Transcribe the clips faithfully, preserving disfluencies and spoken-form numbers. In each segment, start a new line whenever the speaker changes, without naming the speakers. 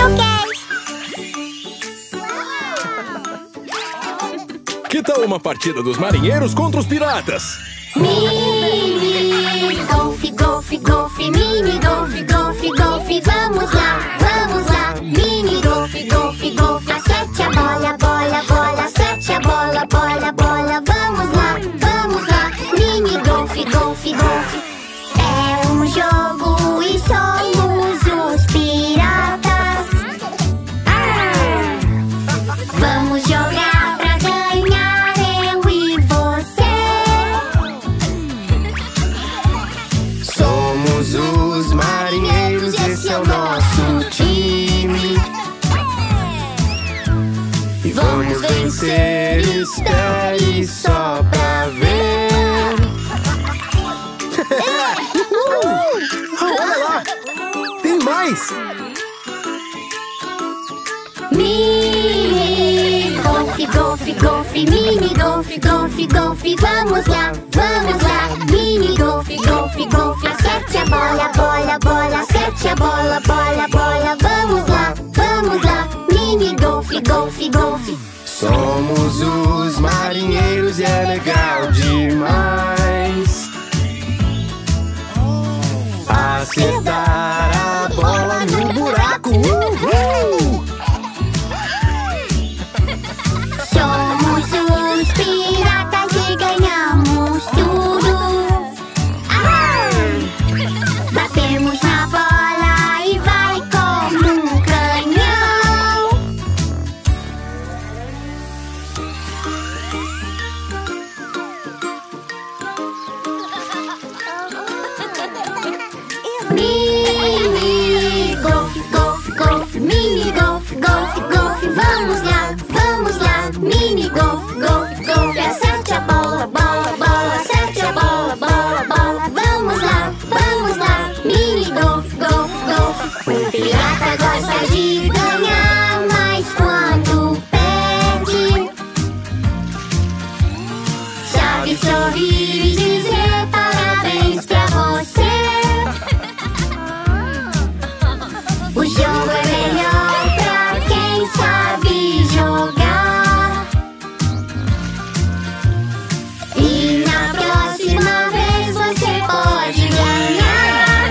Que tal uma partida dos marinheiros contra os piratas?
Mini golfe, golfe, golfe, mini golfe, golfe, golfe, vamos lá, vamos lá. Mini golfe, golfe, golfe, acerte a bola, bola, bola, acerte a bola, bola, bola, vamos lá, vamos lá. Mini golfe, golfe, golfe, é um jogo e somos os piratas. Ah! Vamos jogar pra ganhar, eu e você.
Somos os marinheiros, esse é o nosso time. E vamos vencer, espere só pra ver.
Olha lá! Tem mais!
Mini golfe, golfe, golfe, mini golfe, golfe, golfe, vamos lá, vamos lá. Mini golfe, golfe, golfe, acerte a bola, bola, bola, acerte a bola, bola, bola, vamos lá, vamos lá. Mini golfe, golfe, golfe.
Somos os marinheiros e é legal demais acertar a bola no buraco. Uhul!
Somos os piratas e ganhamos tudo. Ah! Batemos na bola e vai como um canhão. Mini golfe, golfe, golfe, mini golfe, golfe, golfe, vamos lá, vamos lá. Mini golfe, golfe, golfe, acerte a bola, bola, bola, acerte a bola, bola, bola, vamos lá, vamos lá. Mini golfe, golfe, golfe. O pirata gosta de ganhar, mas quando perde, sabe sorrir e dizer parabéns pra você. O jogo é melhor pra quem sabe jogar. E na próxima vez você pode ganhar.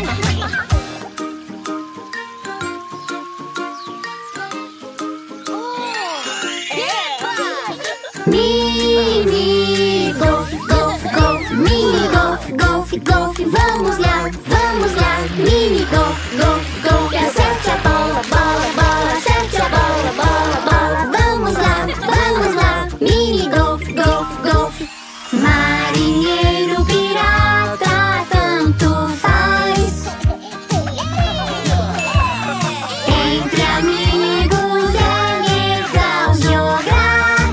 Mini golfe, golfe, golfe, mini golfe, golfe, golfe, vamos lá, vamos lá. Mini golfe, golfe, golfe, acerte a bola, bola, bola, acerte a bola, bola, bola, vamos lá, vamos lá. Mini golfe, golfe, golfe. Marinheiro, pirata, tanto faz. Entre amigos é legal jogar.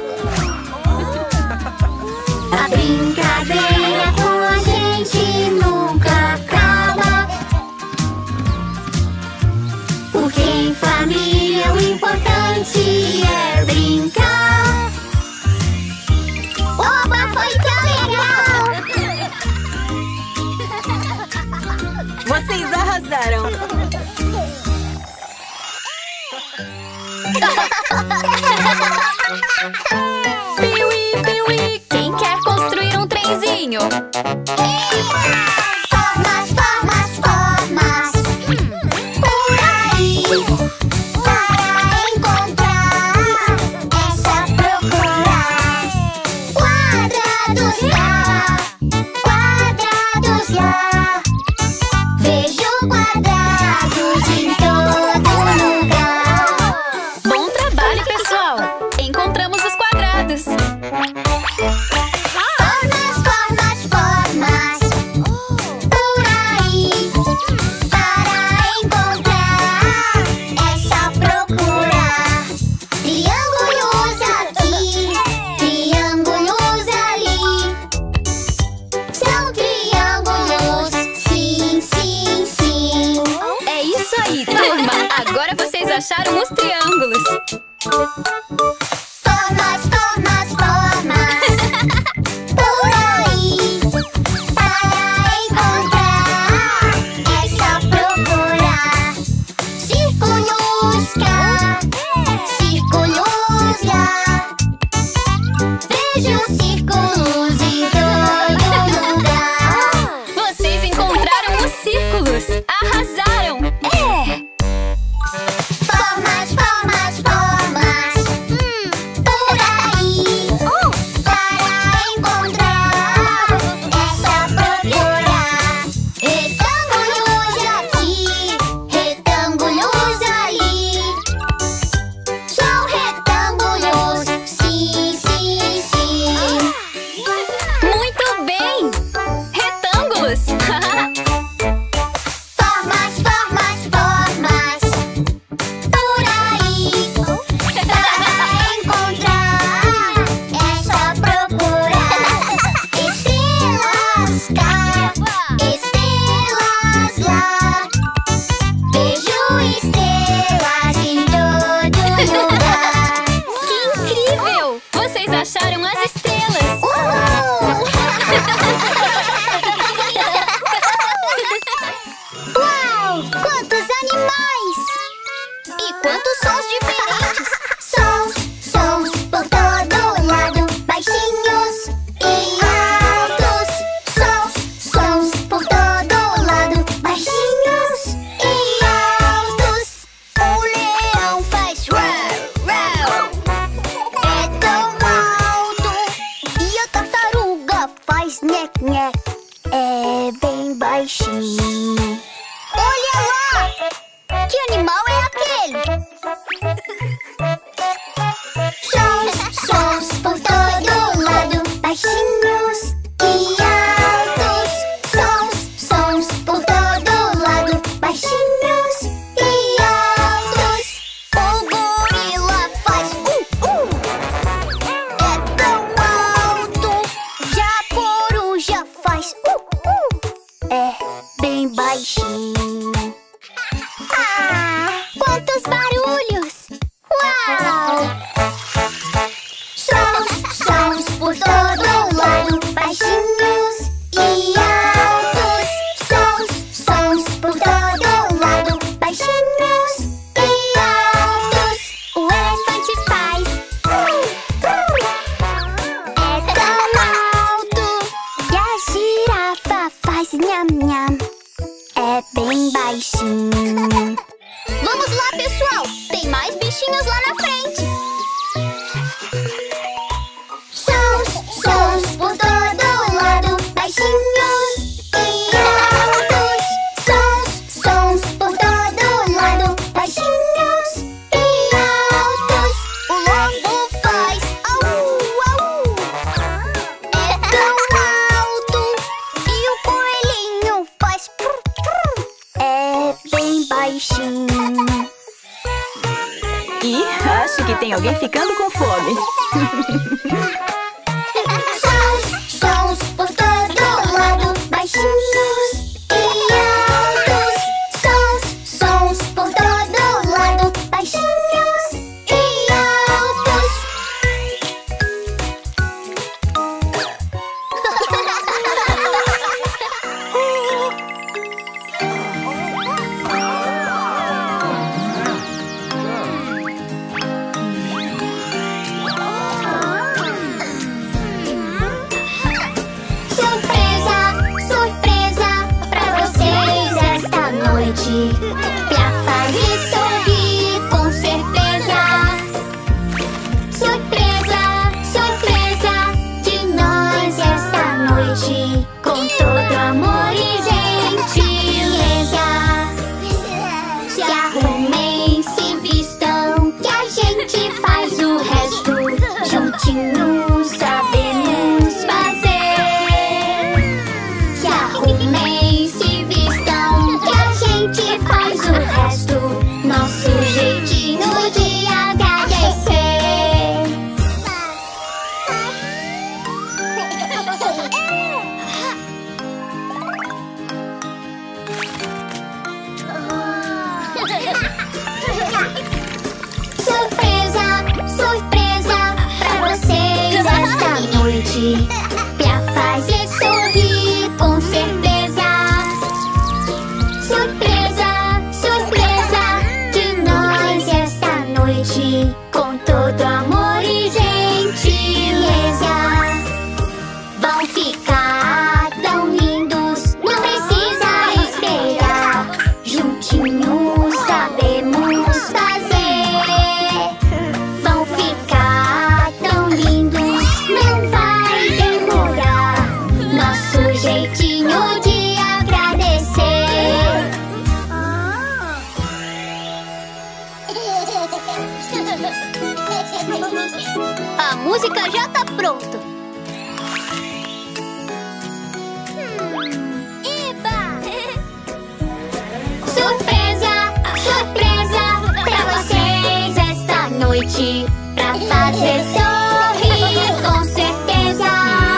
A brincadeira com a gente nunca acaba, porque em família o importante é brincar. Oba, foi tão legal!
Vocês arrasaram! Piuí, piuí, quem quer construir um trenzinho?
Formas, formas, formas, por aí, para encontrar, é só procurar. Quadrados lá, quadrados lá, vejo quadrados em todo lugar.
Bom trabalho, pessoal! Encontramos os quadrados!
Formas, formas, formas, por aí, para encontrar, é só procurar. Triângulos aqui, triângulos ali, são triângulos, sim, sim, sim.
É isso aí, turma! Agora vocês acharam os triângulos!
Formas, formas, formas, por aí, para encontrar, é só procurar. Círculos baixinho. Ah, quantos barulhos! Uau! Sons, sons por todo lado, baixinhos e altos. Sons, sons por todo lado, baixinhos e altos. O elefante faz é tão alto. E a girafa faz nham nham, é bem baixinho.
Vamos lá, pessoal! Tem mais bichinhos lá na frente!
Sons, sons por todo lado, baixinhos e altos. Sons, sons por todo lado, baixinhos e altos.
O lobo faz au, au!
É tão alto.
E o coelhinho faz prum, prum.
É bem baixinho.
Ih, acho que tem alguém ficando com fome.
Sons, sons por todo lado, baixinhos e altos. Sons, sons por todo lado, baixinhos e altos. Surpresa, surpresa pra vocês esta noite, pra fazer sorrir com certeza. Surpresa, surpresa de nós esta noite, com todo amor e gentileza. Se arrumem, se vistam, que a gente faz o resto. Juntinhos sabemos fazer. Se arrumem, se vistam, que a gente faz o resto. Nosso jeitinho de agradecer. Surpresa, surpresa pra vocês esta noite, pra fazer sorrir com certeza. Surpresa, surpresa de nós esta noite, com todo amor e gentileza. Vão ficar tão lindos, não precisa esperar. Juntinhos sabemos fazer. Vão ficar tão lindos, não vai demorar. Nosso jeitinho de agradecer.
A música já tá pronta!
Surpresa, surpresa pra vocês esta noite, pra fazer sorrir com certeza.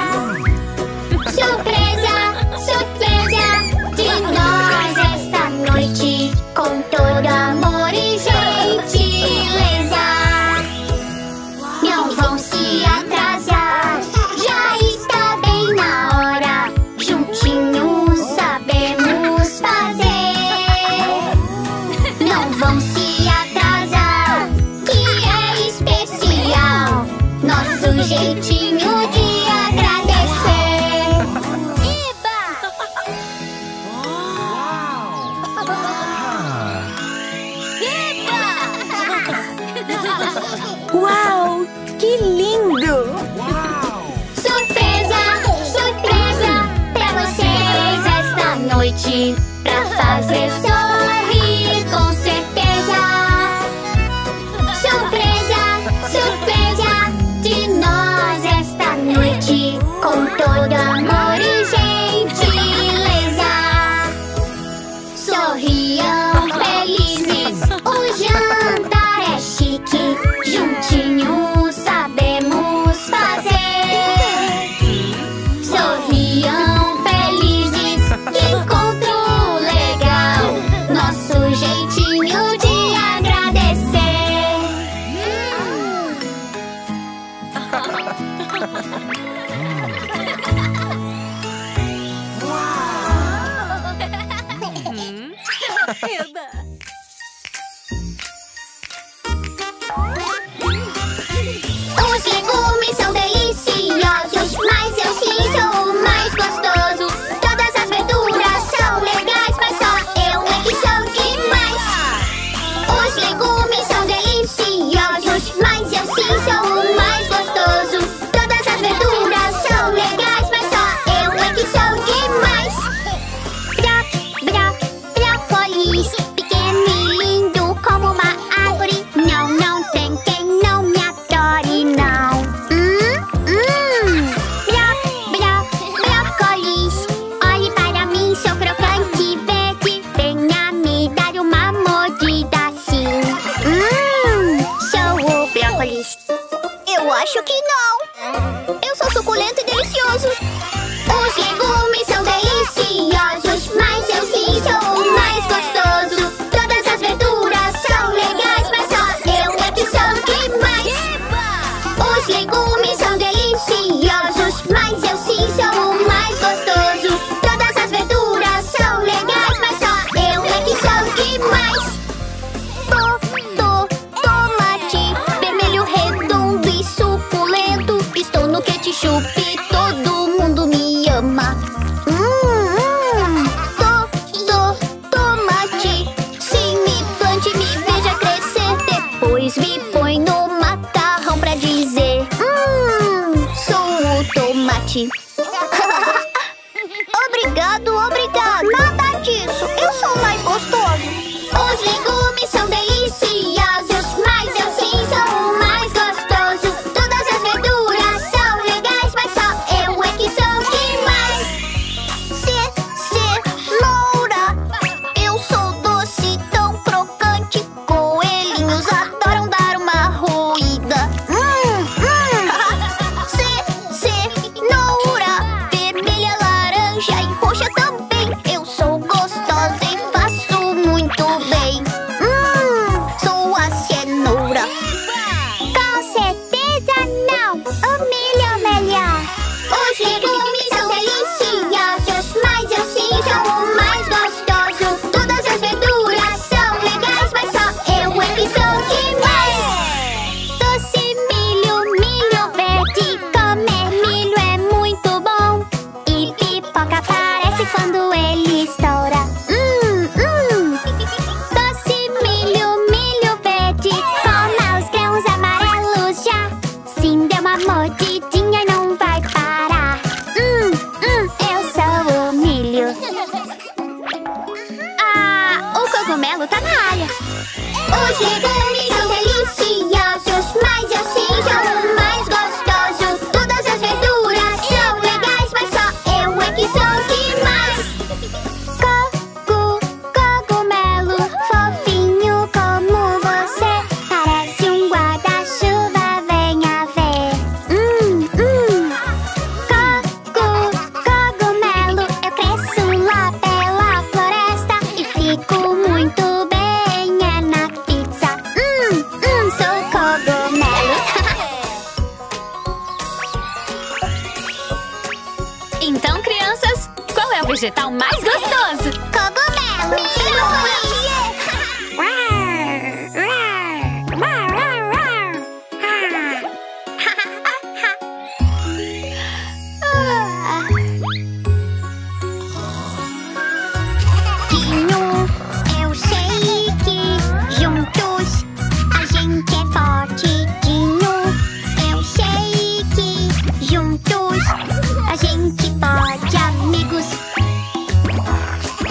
Surpresa, surpresa de nós esta noite, com todo amor e gentileza. Não vão se atrasar, já está bem na hora. Juntinhos sabemos fazer. Não vão se atrasar, que é especial. Nosso jeitinho de agradecer.
Uau, que lindo!
Surpresa, surpresa pra vocês esta noite, pra fazer sorrir com certeza. Surpresa, surpresa de nós esta noite, com todo amor e gentileza. Sorriam felizes, o jantar é chique. Juntinhos sabemos fazer. Sorriam felizes, que encontro Os legumes são deliciosos, mas eu sim sou o mais gostoso. Todas as verduras são legais, mas só eu é que sou demais. Os legumes são deliciosos, mas eu sim sou o mais gostoso. Todas as verduras são legais, mas só eu é que sou demais. Broc, broc, brócolis, pequeno e lindo como uma árvore. Não, não tem quem não me adore, não. Hum, hum. Broc, broc, brócolis, olhe para mim, sou crocante verde. Venha me dar uma mordida assim. Hum, sou o brócolis. Eu acho que não. Eu sou suculento e delicioso. Os legumes são deliciosos, mas eu sim sou o mais gostoso. Todas as verduras são legais, mas só eu é que sou demais. Os legumes são deliciosos, mas eu sim sou o mais gostoso. Todas as verduras são legais, mas só eu é que sou demais. To, to, tomate, vermelho redondo e suculento. Estou no ketchup, todo mundo me ama. Hum, hum. To, to, tomate, sim, me plante, me veja crescer. Depois me põe no macarrão pra dizer: hum, sou o tomate. Obrigado, obrigado. Nada disso, eu sou mais gostoso. Os legumes são deliciosos, mas eu sim sou o mais gostoso. Todas as verduras são legais, mas só eu é que sou demais. Ce, cenoura, eu sou doce, tão crocante. Coelhinhos adoram dar uma roída. Hum, hum. Ce, cenoura, vermelha, laranja e roxa também. Eu sou gostosa e faço muito bem. Hum, sou a cenoura. Com certeza não, o milho melhor. Os legumes são deliciosos, mas eu sim sou o mais gostoso. Todas as verduras são legais, mas só eu é que sou demais. Doce milho, milho verde, comer milho é muito bom. E pipoca parece quando ele estoura. Hum, hum. Doce milho, milho verde, coma os grãos amarelos já. Sim, deu uma mordidinha e não vai parar. Hum, hum, eu sou o milho. Ah, o cogumelo tá na área. Os legumes são deliciosos, mas eu sim sou o mais gostoso. Todas as verduras são legais, mas só eu é que sou demais. Cogu, cogumelo, fofinho como você. Parece um guarda-chuva, venha ver. Hum, hum. Cogu, cogumelo, eu cresço lá pela floresta e fico muito bem, é na pizza. Hum, hum, sou cogumelo.
Então, crianças, qual é o vegetal mais gostoso?
Cogumelo. Tinho, eu sei que juntos a gente é forte. Tinho, eu sei que juntos a gente pode, amigos.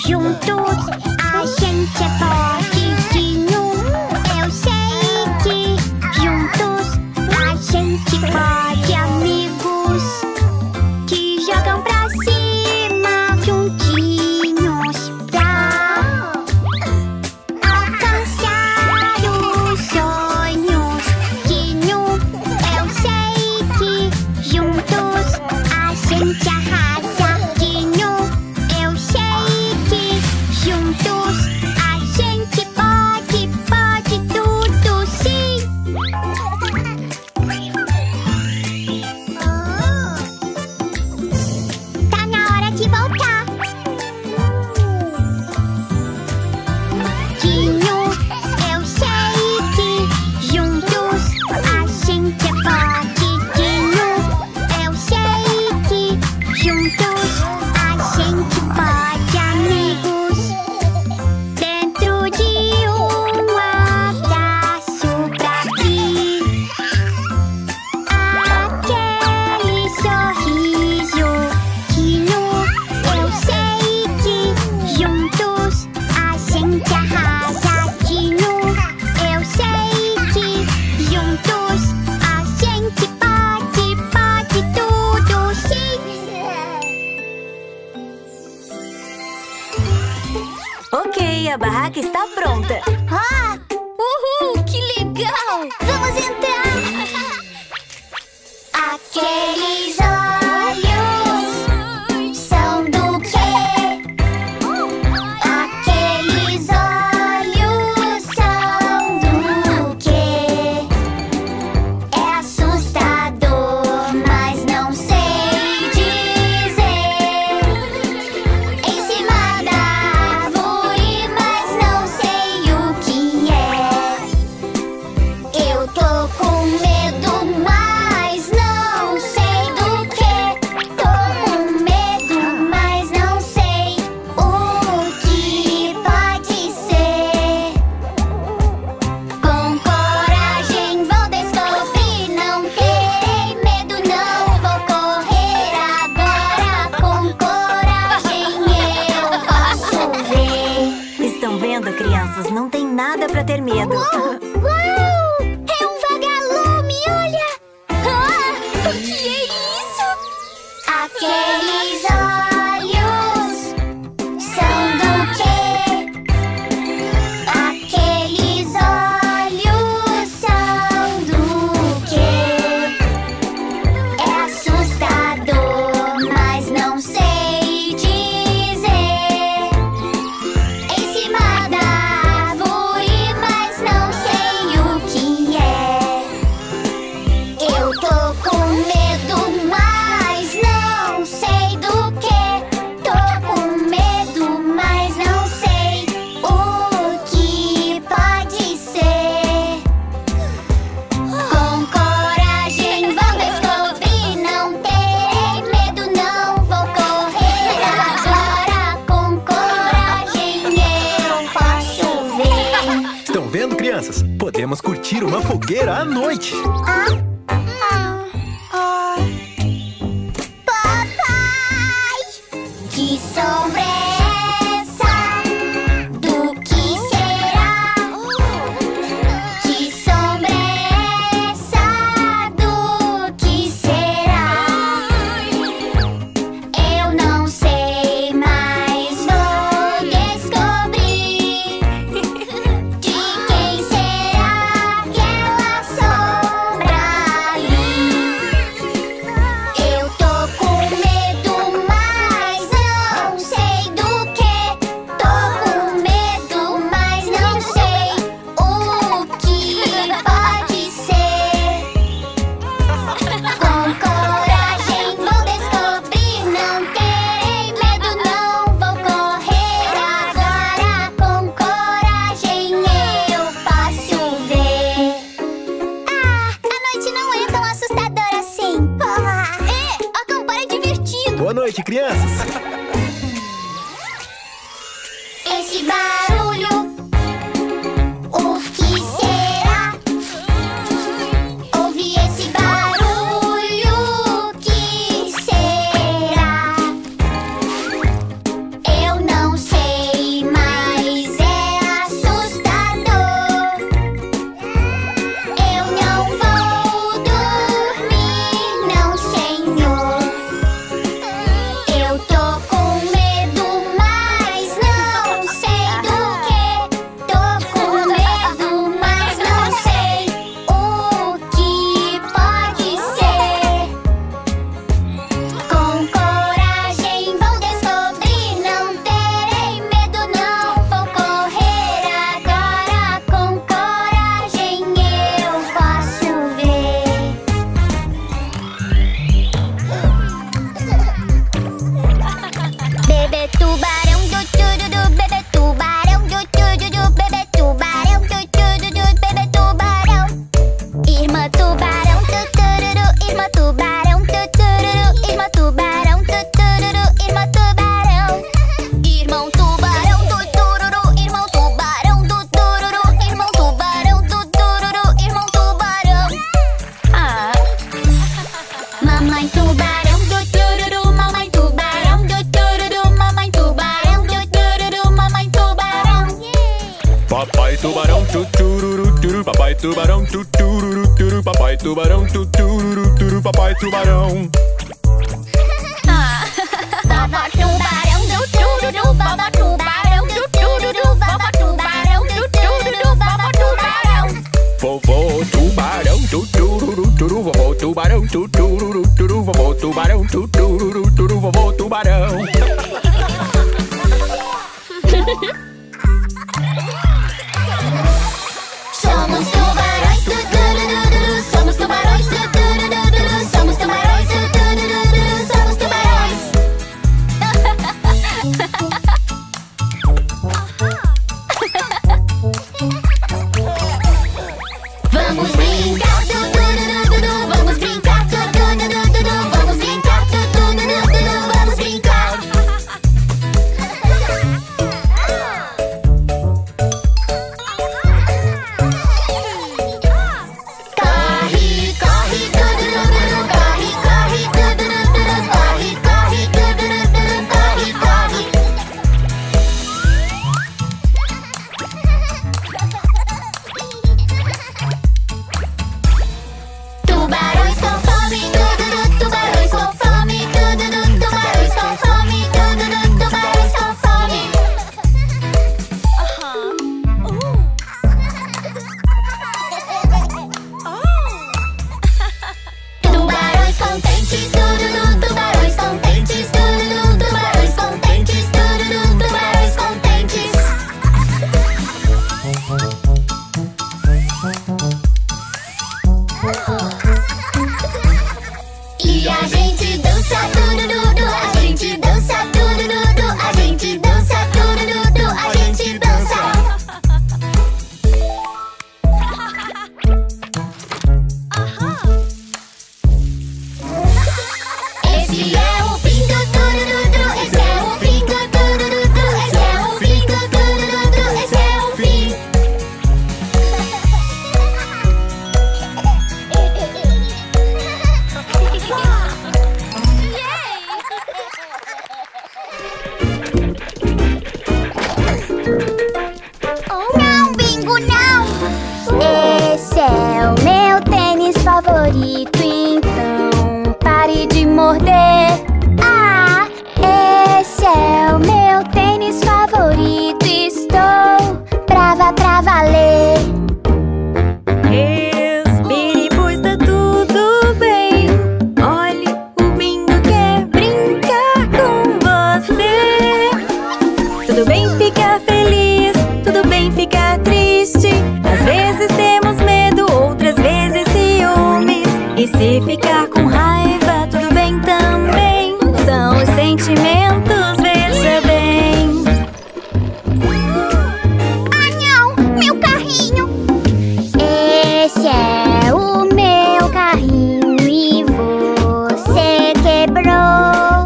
juntos a gente é fortinho. Eu sei que juntos a gente pode, amigos que jogam pra cima juntinhos pra alcançar os sonhos. Tinho, eu sei que juntos a gente arrasa. Tinho, eu sei que juntos a gente pode, pode tudo sim. Tá na hora de voltar. Tinho, eu sei que juntos a gente é forte. Tinho, eu sei que juntos a gente pode, amigos. Dentro de um abraço pra ti, aquele sorriso. Tinho, eu sei que juntos a gente arrasa. Tinho, eu sei que juntos a gente pode, pode tudo sim.
Ok, a barraca está pronta.
Ah! Uhul, que legal! Vamos entrar! Aqueles olhos são do quê? Aqueles olhos são do quê? É assustador, mas não sei dizer. Em cima da árvore, mas não sei o que é. Eu tô com medo, mas não sei do que. Tô com medo, mas não sei o que pode ser. Com coragem vou descobrir, não terei medo, não vou correr agora. Com coragem eu posso ver.
Estão vendo, crianças? Não tem nada pra ter medo.
Uau! É um vagalume, olha! Ah, o que é isso? Aqueles olhos são do quê? Aqueles olhos são do quê? É assustador, mas não sei dizer. Em cima da árvore, mas não sei o que é. Eu tô com medo, mas não sei do que. Tô com medo, mas não sei o que pode ser. Com coragem vou descobrir, não terei medo, não vou correr agora. Com coragem eu posso ver.
Estão vendo, crianças? Podemos curtir uma fogueira à noite.
Ah? Ah. Ah. Papai! Que sombra é essa? Do que será? Que sombra é essa? Do que será? Eu não sei, mas vou descobrir. De quem será aquela sombra ali? Eu tô com medo, mas não sei do que. Tô com medo, mas não sei o que pode ser. Com coragem vou descobrir, não terei medo, não vou correr agora. Com coragem eu posso ver. Ah, a noite não é tão assustadora assim. É, acampar é divertido.
Boa noite, crianças.
Esse barulho, o que será? Ouvi esse barulho, o que será? Eu não sei,
Papai tubarão, tutururu, turu, papai tubarão, tutururu, turu, papai tubarão, tutururu, turu, papai tubarão.
Vovó tubarão do tururu, vovó tubarão do tururu, vovó tubarão do tururu, vovó tubarão.
Vovô tubarão, tutururu, turu, vovô tubarão, tutururu, turu, vovô tubarão, tutururu, turu, vovô tubarão.
Somos tubarões do turururu, somos tubarões do turururu, somos tubarões do turururu, somos tubarões. Vamos brincar do turururu, vamos brincar do turururu, vamos brincar do turururu, vamos brincar. Corre, corre, turururu, corre, corre, turururu, corre, corre, turururu, corre, corre. Tubarões com fome, tururu, tubarões com fome, tururu, tubarões com fome, tururu, tubarões com fome. Tubarões contentes, tururu, tubarões contentes, tururu, tubarões contentes, tururu, tubarões contentes. E a gente dança tururu, a gente dança tururu, a gente dança tururu, a gente dança. Esse é o fim do tururu, esse é o fim do tururu, esse é o fim do tururu, esse é o fim.
Não, Bingo, não! Esse é o meu tênis favorito, então pare de morder. Ah, esse é o meu tênis favorito, estou brava pra valer.
Respire, pois tá tudo bem. Olhe, o Bingo quer brincar com você. Tudo bem ficar feliz, tudo bem ficar triste. Às vezes temos medo, outras vezes ciúmes. E se ficar com raiva, tudo bem também. São os sentimentos, veja bem.
Ah, não! Meu carrinho! Esse é o meu carrinho e você quebrou.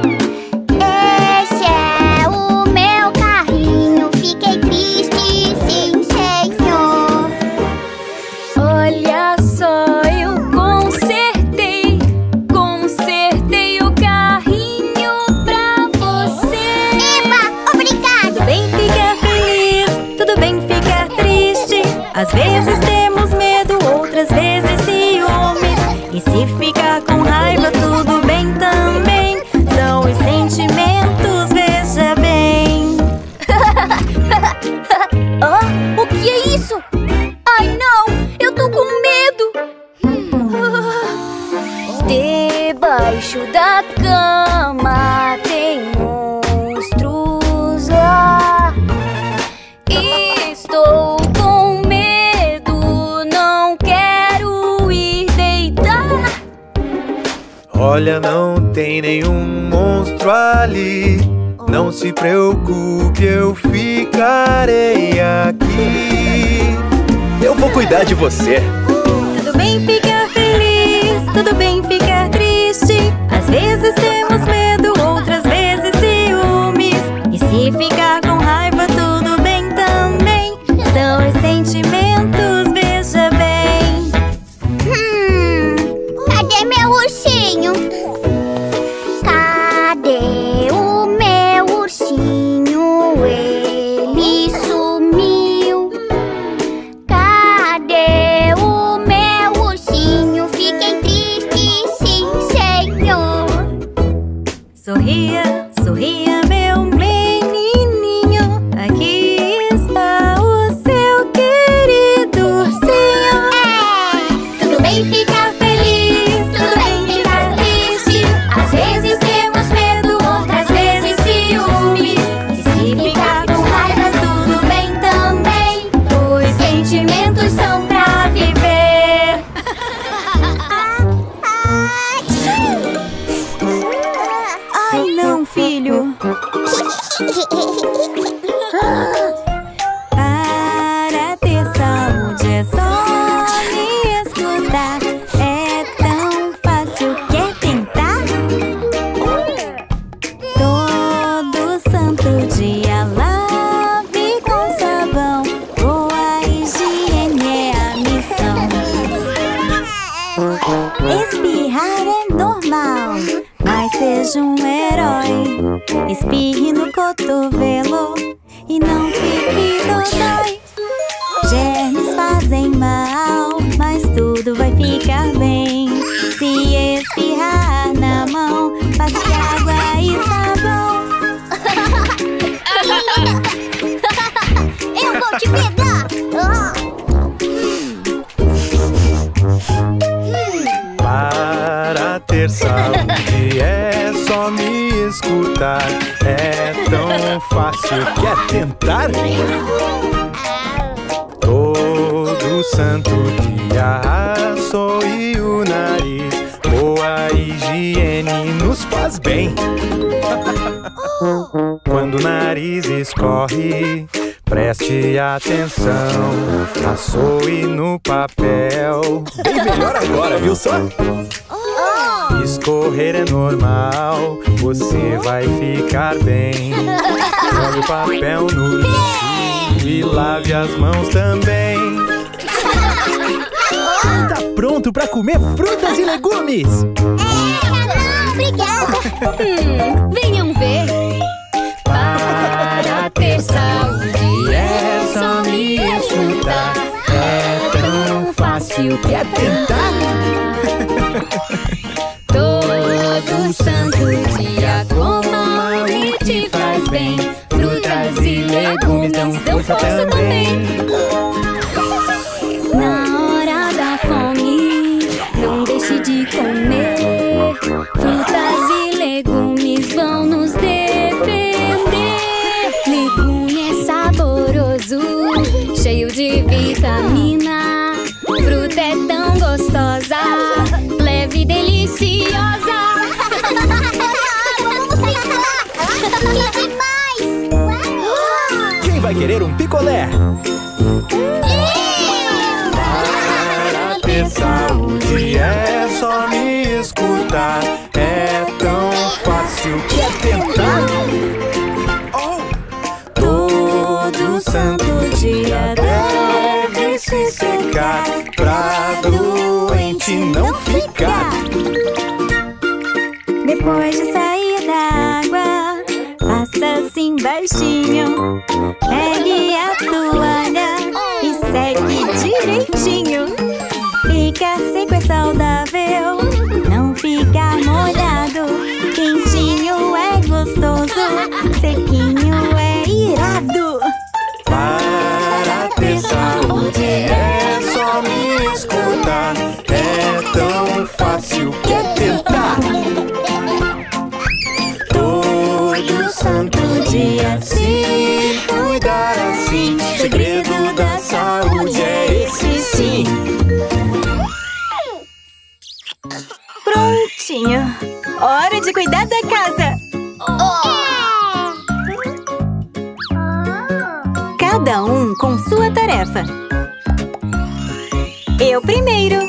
Esse é o meu carrinho, fiquei triste, sim, senhor.
Olha só, eu consertei, consertei o carrinho pra você.
Eba, obrigada!
Tudo bem ficar feliz, tudo bem ficar triste. Às vezes temos medo, outras vezes ciúmes. E se ficar com raiva, tudo bem também. São os sentimentos, veja bem.
Oh, o que é isso? Ai, não! Eu tô com medo! Debaixo da cama tem monstros lá. Estou com medo, não quero ir deitar.
Olha, não tem nenhum monstro ali. Não se preocupe, eu ficarei aqui. Eu vou cuidar de você.
Tudo bem ficar feliz, tudo bem ficar triste. Às vezes temos medo, outras vezes ciúmes. E se ficar com raiva, tudo bem também. São os sentimentos, veja bem.
Hum, cadê meu ursinho? Cadê o meu ursinho? Ele sumiu.
espirre no cotovelo e não fique dodói. Germes fazem mal, mas tudo vai ficar bem. Se espirrar na mão, passe água e sabão.
Eu vou te pegar!
Para ter saúde é só me escutar. É tão fácil, quer tentar? Todo santo dia assoe o nariz. Boa higiene nos faz bem. Quando o nariz escorre, preste atenção. Assoe no papel.
Bem melhor agora, viu só?
Escorrer é normal, você vai ficar bem. Jogue o papel no lixo e lave as mãos também.
Tá pronto pra comer frutas e legumes?
Obrigada!
Hum, venham ver. Para ter saúde é só me escutar. É tão fácil, quer tentar? Todo santo dia coma e te faz bem. Frutas e legumes dão força também. Na hora da fome, não deixe de comer. Frutas e legumes vão nos defender. Legume é saboroso, cheio de vitamina. Fruta é tão gostosa, leve e deliciosa.
Que demais!
Quem vai querer um picolé?
Para ter saúde é só me escutar. É tão fácil, quer tentar? Todo santo dia deve se secar pra doente não ficar.
Depois de sair da água, faça assim baixinho. Pegue a toalha e segue direitinho. Ficar seco é saudável, não ficar molhado. Quentinho é gostoso, sequinho é irado.
Para ter saúde é só me escutar. É tão fácil, quer tentar? Todo santo dia se cuidar assim. Segredo da saúde é esse sim.
Prontinho! Hora de cuidar da casa! Cada um com sua tarefa. Eu primeiro.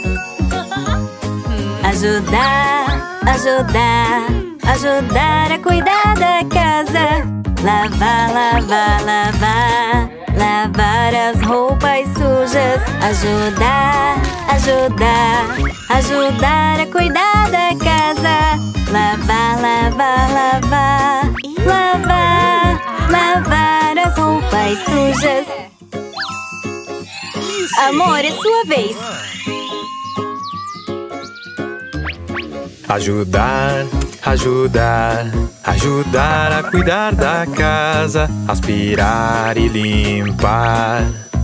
Ajudar, ajudar, ajudar a cuidar da casa. Lavar, lavar, lavar, lavar as roupas sujas. Ajudar, ajudar, ajudar a cuidar da casa. Lavar, lavar, lavar, lavar, lavar as roupas sujas. Amor, é sua vez.
Ajudar, ajudar, ajudar a cuidar da casa. Aspirar e limpar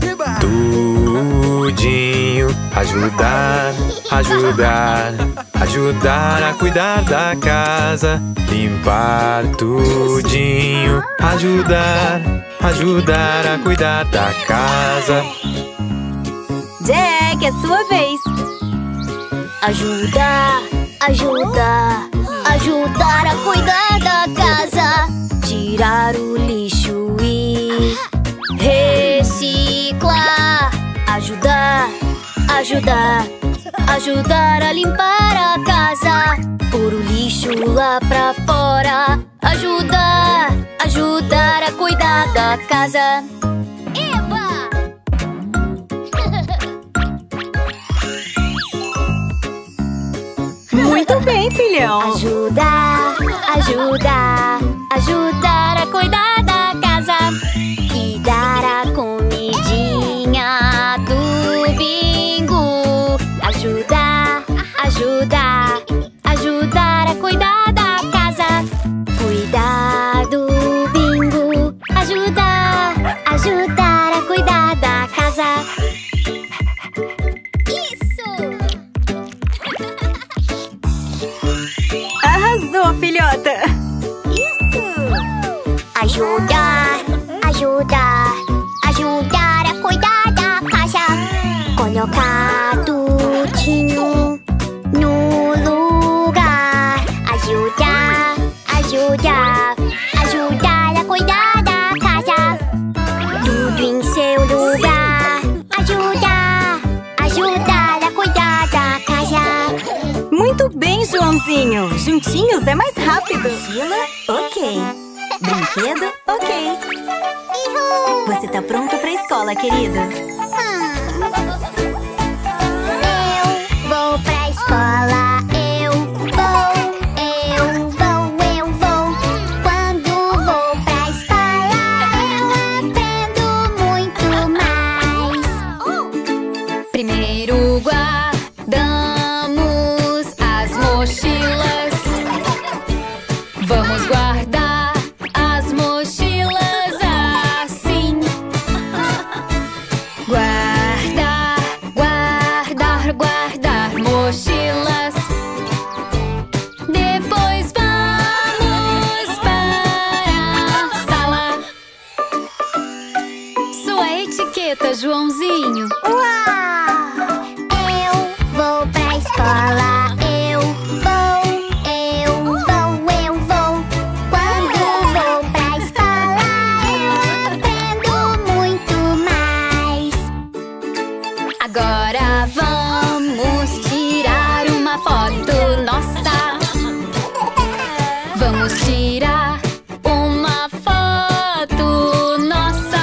tudinho. Ajudar, ajudar, ajudar a cuidar da casa. Limpar tudinho. Ajudar, ajudar a cuidar da casa.
Jack, é sua vez.
Ajudar, ajudar, ajudar a cuidar da casa. Tirar o lixo e reciclar. Ajudar, ajudar, ajudar a limpar a casa. Pôr o lixo lá pra fora. Ajudar, ajudar a cuidar da casa. Eba!
Muito bem, filhão.
Ajudar,
Ajudar, ajudar a cuidar da casa e dar a comidinha do bingo. Ajudar, ajudar, ajudar a cuidar da casa, cuidar do bingo. Ajudar, ajudar a cuidar da casa.
Arrasou, filhota!
Isso! Ajudar, ajudar, ajudar a cuidar da casa. Colocar tudinho no lugar. Ajudar, ajudar, ajudar a cuidar da casa. Tudo em seu lugar. Ajudar, ajudar a cuidar da casa.
Muito bem, Joãozinho! Juntinhos é mais rápido! Mochila? Ok. Brinquedo? Ok. Você tá pronto pra escola, querido?
Eu vou pra escola. Eu vou, eu vou, eu vou. Quando vou pra escola, eu aprendo muito mais.
Primeiro guardamos as mochilas. Vamos guardar as mochilas assim. Guardar, guardar, guardar mochilas. Depois vamos para a sala. Sua etiqueta, Joãozinho.
Eu vou pra escola. Eu vou, eu vou, eu vou. Quando vou pra escola, eu aprendo muito mais.
Agora vamos tirar uma foto nossa. Vamos tirar uma foto nossa.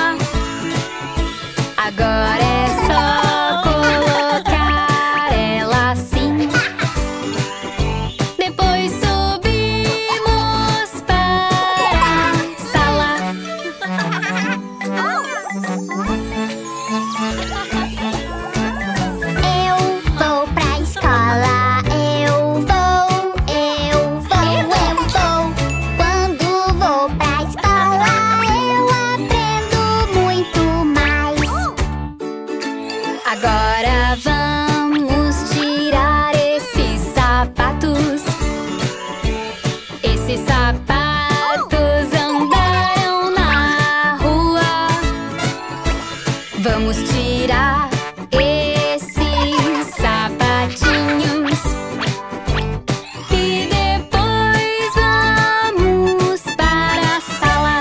Agora é só colocar ela assim. Depois subimos para a sala.
Eu vou pra escola. Eu vou, eu vou, eu vou. Quando vou pra escola, eu aprendo muito mais.
Agora vamos tirar esses sapatos. Esses sapatos andaram na rua. Vamos tirar esses sapatinhos e depois vamos para a sala.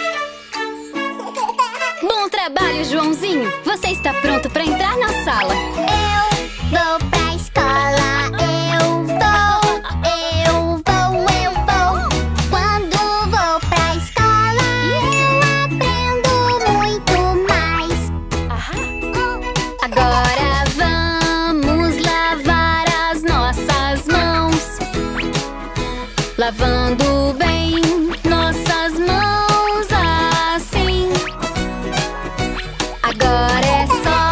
Bom trabalho, Joãozinho! Você está pronto para entrar na sala.
Eu vou pra escola. Eu vou, eu vou, eu vou. Quando vou pra escola, eu aprendo muito mais.
Agora vamos lavar as nossas mãos. Lavando bem nossas mãos assim. Agora é só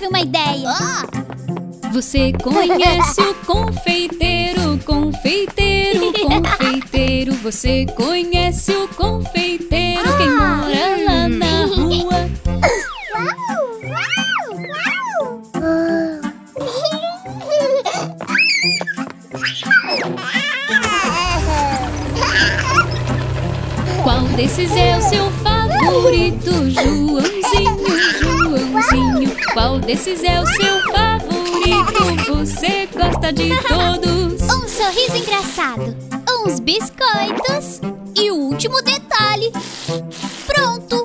tive uma ideia. Você conhece o confeiteiro, confeiteiro, confeiteiro. Você conhece o confeiteiro, quem mora lá na rua. Qual desses é o seu favorito? Joãozinho, Joãozinho. Qual desses é o seu favorito? Você gosta de todos.
Um sorriso engraçado, uns biscoitos e o último detalhe. Pronto!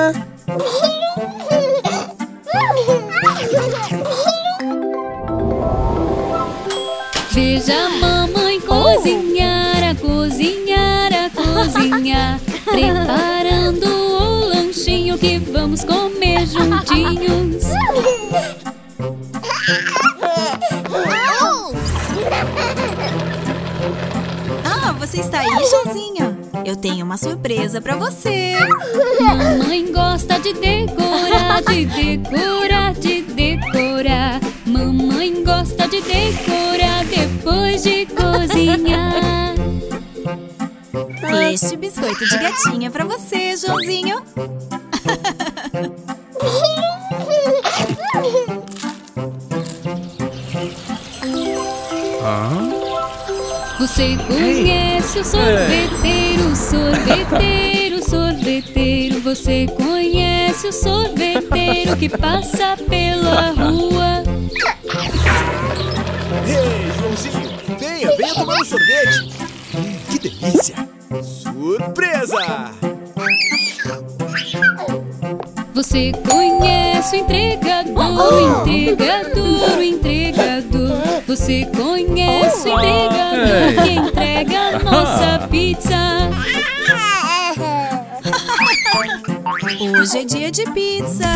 Veja a mamãe cozinhar, a cozinhar, a cozinhar, preparando o lanchinho que vamos comer juntinhos.
Ah, você está aí, Joãozinho? Eu tenho uma surpresa pra você.
Mamãe gosta de decorar, de decorar, de decorar. Mamãe gosta de decorar depois de cozinhar.
Este biscoito de gatinha pra você, Joãozinho.
Você conhece o sorveteiro, sorveteiro, sorveteiro. Você conhece o sorveteiro que passa pela rua.
Ei, Joãozinho, venha, venha tomar um sorvete. Que delícia! Surpresa!
Você conhece o entregador, entregador, entregador. Você conhece o entregador que entrega a nossa pizza.
Hoje é dia de pizza.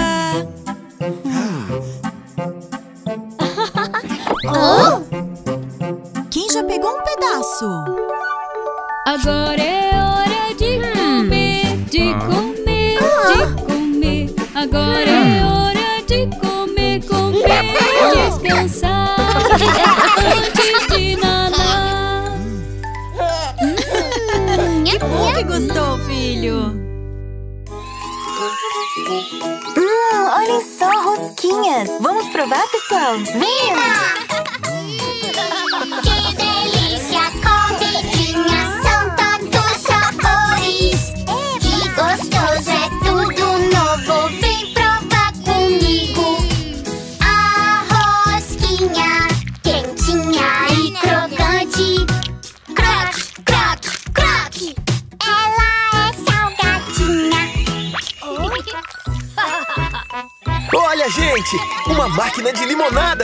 Oh? Quem já pegou um pedaço?
Agora é hora de comer, de comer, de comer. Agora é hora de comer, comer, descansar antes de nanar.
Que bom que gostou, filho. Hum, olhem só, rosquinhas. Vamos provar, pessoal?
Viva! Que delícia, comidinha, são tantos sabores. Que gostoso, é tudo novo, vem provar comigo. A rosquinha, quentinha e crocante. Croque, croque, croque. Ela é salgadinha.
Olha, gente, uma máquina de limonada.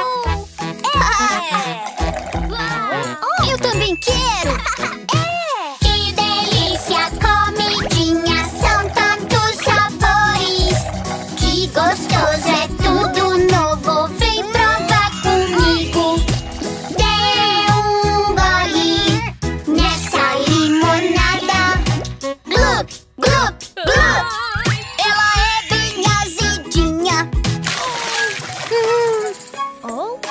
Eu também quero! Que delícia, comidinha, são tantos sabores. Que gostoso, é tudo novo, vem provar comigo. Dê um gole nessa limonada. Glup, glup, glup. Ela é bem azedinha. Hum.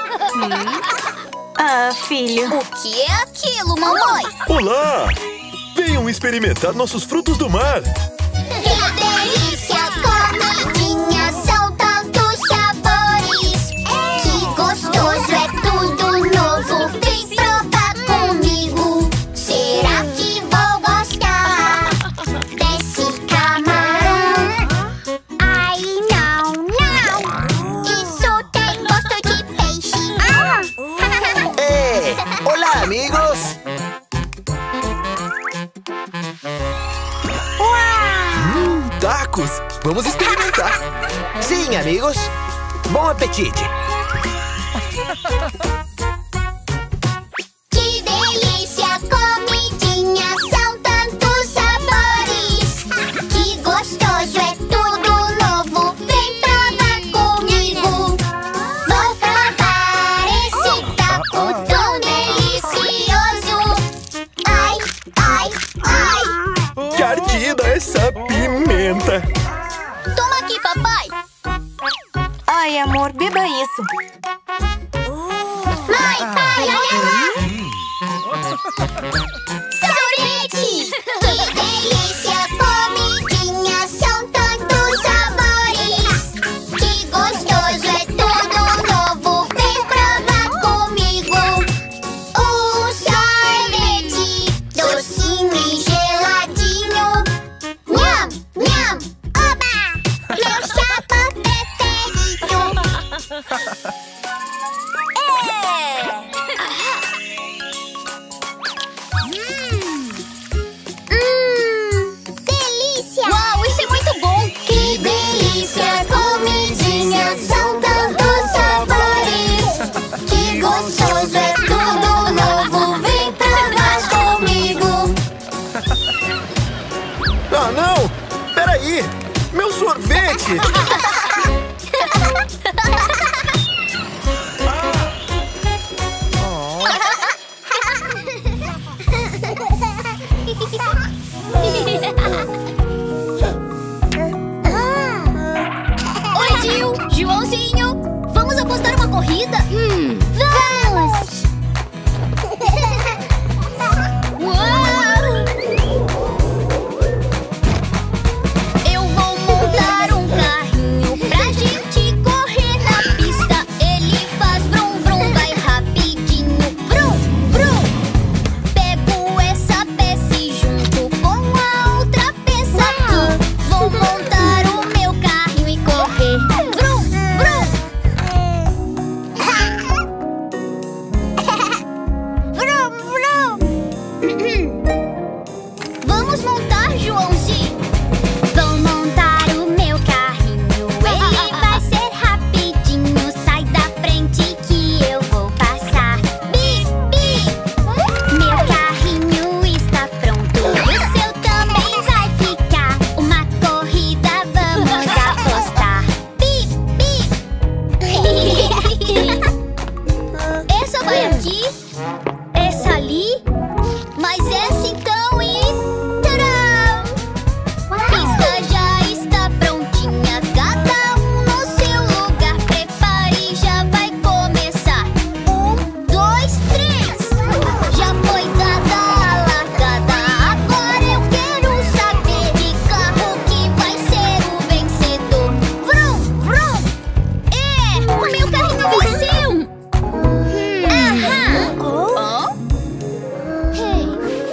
Ah, filho.
O que é aquilo, mamãe?
Olá! Venham experimentar nossos frutos do mar.
Que delícia, comidinha, são tantos sabores. Que gostoso, é tudo novo, vem provar comigo. Será que vou gostar desse camarão? Ai, não, não. Isso tem gosto de peixe. Ah.
Hey, olá, amigos! Hum, tacos! Vamos experimentar! Sim, amigos! Bom apetite!
Que delícia, comidinha, são tantos sabores. Que gostoso, é tudo novo, vem provar comigo. Vou provar esse taco tão delicioso. Ai, ai, ai.
Que ardida essa pimenta!
Toma aqui, papai.
Ai, amor, beba isso.
Mãe, pai, olha lá! Sorvete! Que delícia! Comidinha, são tantos sabores. Que gostoso, é tudo novo. Vem provar comigo. O sorvete, docinho e geladinho. Nham, nham, oba! Meu sabor preferido. Hum, delícia!
Uau, isso é muito bom!
Que delícia! Comidinha, são tantos sabores. Que gostoso, é tudo novo. Vem provar comigo.
Ah, não! Peraí! Meu sorvete!
Oi, Gil! Joãozinho! Vamos apostar uma corrida?
Hum, vamos!
Uau! Eu vou montar um carrinho pra gente correr na pista. Ele faz vrum vrum, vai rapidinho. Vrum vrum. Pego essa peça e junto com a outra peça aqui. Vou montar o meu carrinho e correr. Vrum vrum.
Vrum, vrum!
Vamos montar, Joãozinho? Vou montar o meu carrinho. Ele vai ser rapidinho. Sai da frente que eu vou passar. Bi, bi. Meu carrinho está pronto. O seu também vai ficar. Uma corrida, vamos apostar. Bi, bi. Essa vai aqui. Essa ali. Mas essa então e... tcharam! A pista já está prontinha. Cada um no seu lugar. Prepare, já vai começar. Um, dois, três. Já foi dada a largada. Agora eu quero saber de carro que vai ser o vencedor. Vrum, vrum. É, o meu carrinho venceu. Aham. Hey.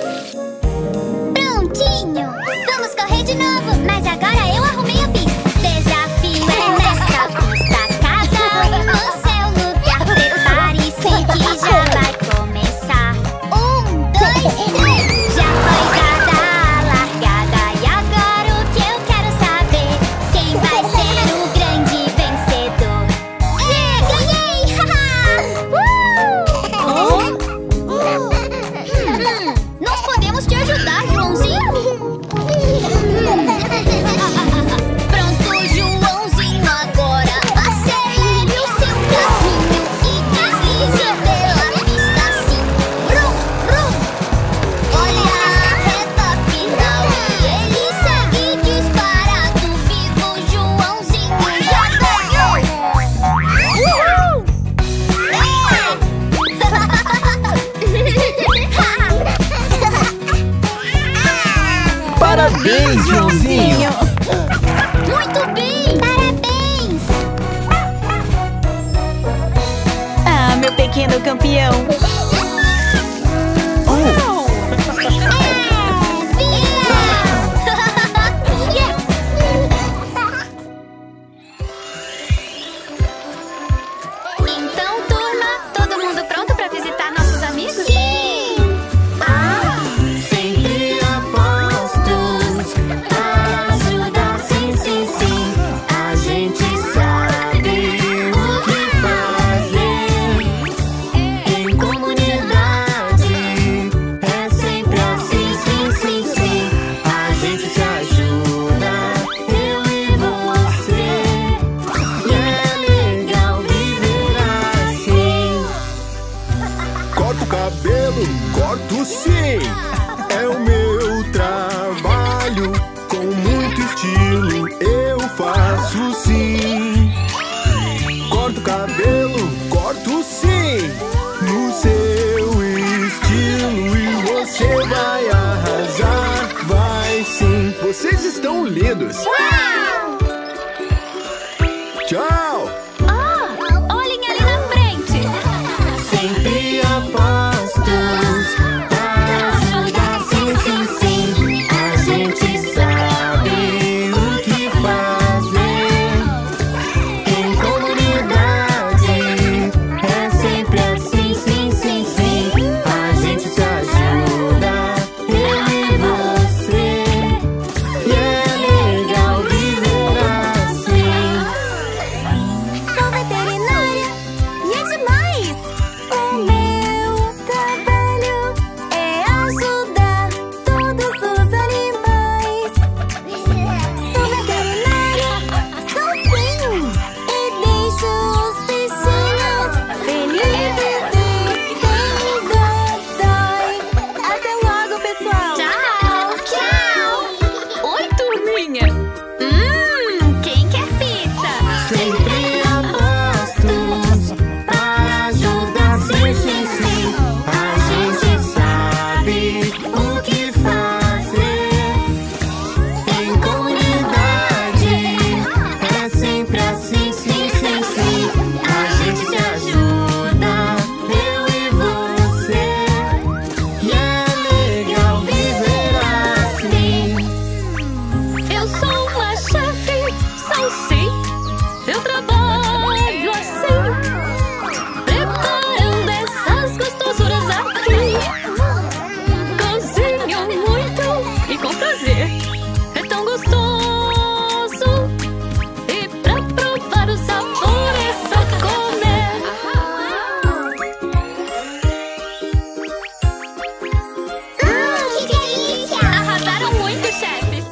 Prontinho! Vamos correr de novo! Mas agora eu arrumei a pista! Desafio é nesta pista! Cada um no seu lugar! Prepare-se que já vai começar! Um, dois, três! Já foi dada a largada! E agora o que eu quero saber? Quem vai ser o grande vencedor? É, ganhei! Haha! Uh! Hum, nós podemos te ajudar, Joãozinho? Pronto, Joãozinho, agora acelere o seu carrinho e deslize pela pista assim. Vrum, vrum. Olha a reta final e ele segue disparado. Vivo, Joãozinho já ganhou! Uhul!
Parabéns, Joãozinho!
Muito bem! Parabéns!
Ah, meu pequeno campeão.
Então, turma, todo mundo pronto pra visitar nossos amigos?
Sim!
Ah!
Sempre apostos, ajudar, sim, sim, sim. A gente sabe o que fazer. Em comunidade.
Tchau!
Ah, olhem ali na frente.
Sempre apostos para ajudar, sim, sim, sim. A gente sabe o que fazer. Em comunidade é sempre assim, sim, sim, sim. A gente se ajuda, eu e você. E é legal viver assim.
Sou veterinária e é demais! O meu trabalho é ajudar todos os animais. Sou veterinária, sou sim! E deixo os bichinhos felizes e sem dodói. Até logo, pessoal!
Tchau, tchau. Oi, turminha. Hum, quem quer pizza?
Sempre apostos para ajudar, sim, sim, sim. A gente sabe o que fazer. Em comunidade é sempre assim, sim, sim, sim. A gente se ajuda, eu e você. E é legal viver assim.
Eu sou uma chefe, sou sim. Eu trabalho assim, preparando essas gostosuras aqui. Cozinho muito e com prazer. É tão gostoso. E pra provar o sabor é só comer.
Hum, que delícia!
Arrasaram muito, chefes.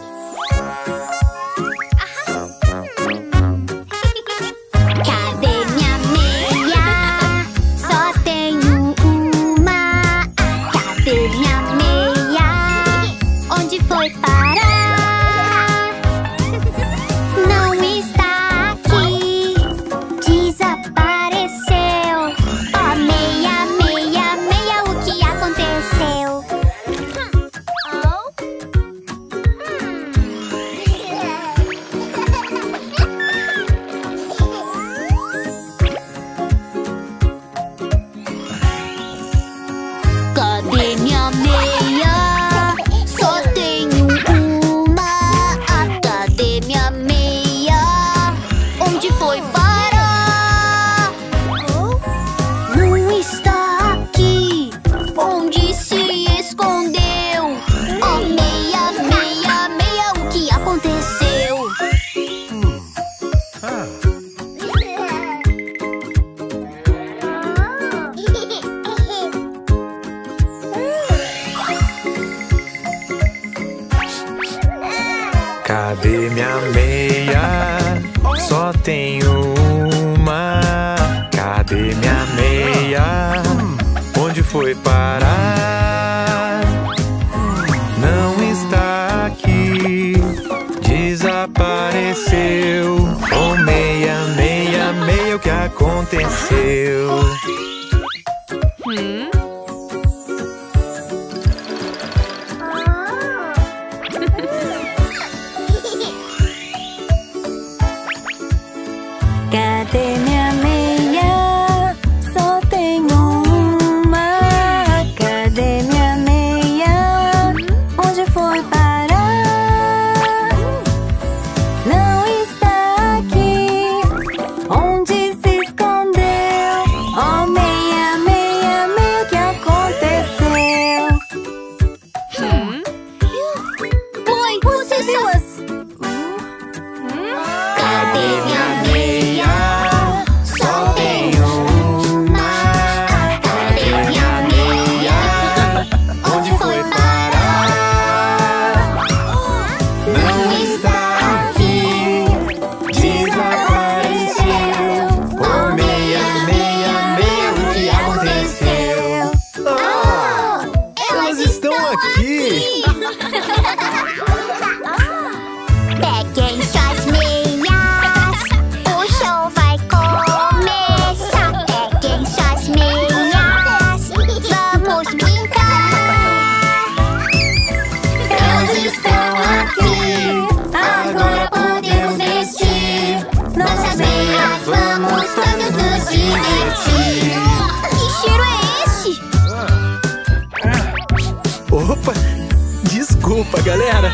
Cadê minha meia? Só tenho uma. Cadê minha meia? Onde foi parar? Não está aqui. Desapareceu. Oh, meia, meia, meia, o que aconteceu? Cadê minha meia? Só tenho uma. Cadê minha meia? Onde foi parar? Não está aqui. Onde se escondeu? Oh, meia, meia, meia, o que aconteceu?
Cadê minha meia? Só tenho uma. Cadê minha meia? Onde foi parar? Não está aqui. Desapareceu. Oh, meia, meia, meia, o que aconteceu?
Cadê minha meia? Só tenho uma. Cadê minha meia? Onde foi parar? Não está aqui. Onde se escondeu? Oh, meia, meia, meia, o que aconteceu?
Mãe, você só... Cadê minha meia? dias vamos todos nos divertir.
Que cheiro é esse?
Opa! Desculpa, galera!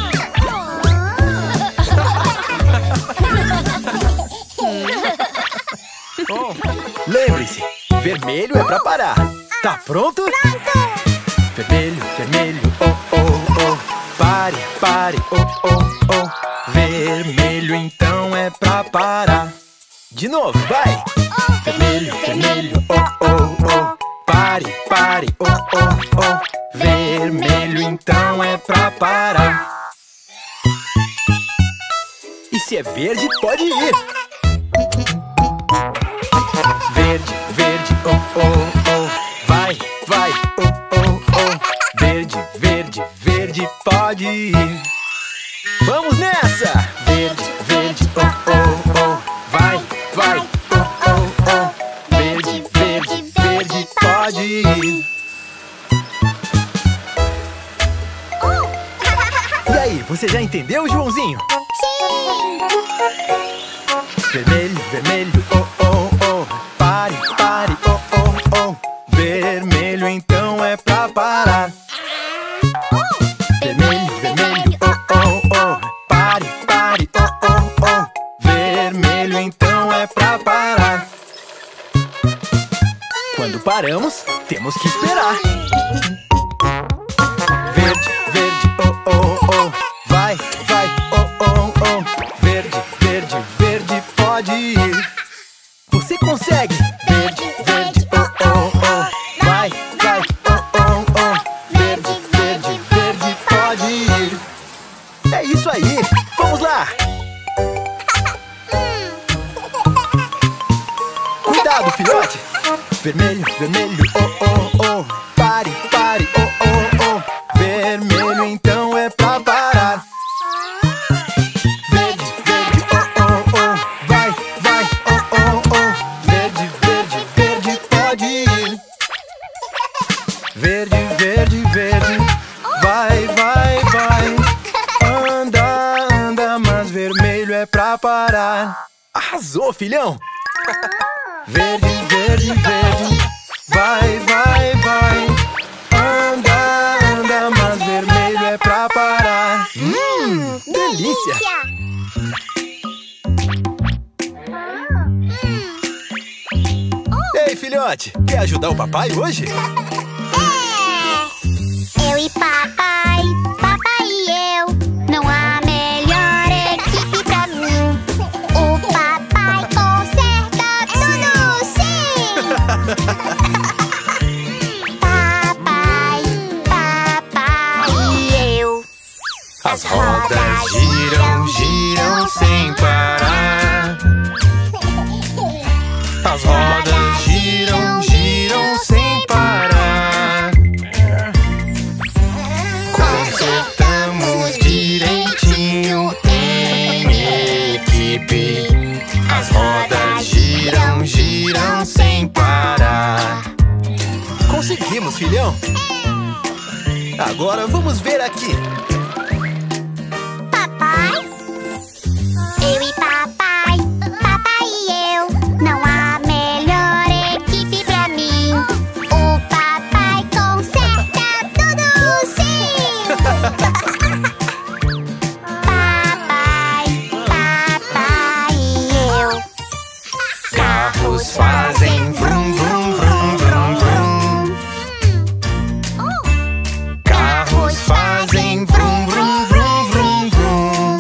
Lembre-se, vermelho é pra parar. Tá pronto?
Pronto!
Vermelho, vermelho, oh, oh, oh. Pare, pare, oh, oh, oh. Vermelho então é pra parar. De novo, vai! Vermelho, vermelho, oh, oh, oh. Pare, pare, oh, oh, oh. Vermelho então é pra parar. E se é verde, pode ir. Verde, verde, oh, oh, oh. Vai, vai, oh, oh, oh. Verde, verde, verde, pode ir. Vamos nessa! Verde, verde, oh, oh, oh. Vai, vai, oh, oh, oh. Verde, verde, verde, pode ir. E aí, você já entendeu, Joãozinho?
Sim!
Vermelho, vermelho, oh, oh, oh. Pare, pare, oh, oh, oh. Vermelho então é pra parar. Vermelho, vermelho, oh, oh, oh. Pare, pare, oh, oh, oh. Vermelho então é pra parar. Quando paramos, temos que esperar. Verde, verde, oh, oh, oh. Vai, vai, oh, oh, oh. Verde, verde, verde, pode ir. Você consegue. Verde, verde, oh, oh, oh. Vai, vai, oh, oh, oh. Verde, verde, verde, pode ir. É isso aí. Vamos lá. Cuidado, filhote. Vermelho, vermelho, oh, oh, oh. Pare, pare, oh, oh, oh. Vermelho então é pra parar. Verde, verde, oh, oh, oh. Vai, vai, oh, oh, oh. Verde, verde, verde, pode ir. Verde, verde, verde. Vai, vai, vai. Anda, anda, mas vermelho é pra parar. Arrasou, filhão! Verde, verde, verde. Vai, vai, vai. Anda, anda, mas vermelho é pra parar. Hum, delícia! Ei, filhote, quer ajudar o papai hoje?
É! Eu e papai, papai e eu. Não há melhor equipe pra mim. O papai conserta tudo, sim! Papai, papai e eu.
As rodas giram, giram sem parar. As rodas giram, giram sem parar. Consertamos direitinho em equipe. As rodas giram, giram sem parar.
Conseguimos, filhão! Agora vamos ver aqui.
Papai, eu e papai, papai e eu. Não há melhor equipe pra mim. O papai conserta tudo, sim! Papai, papai e eu.
Carros fazem vrum, vrum, vrum, vrum, vrum. Carros fazem vrum, vrum, vrum, vrum, vrum.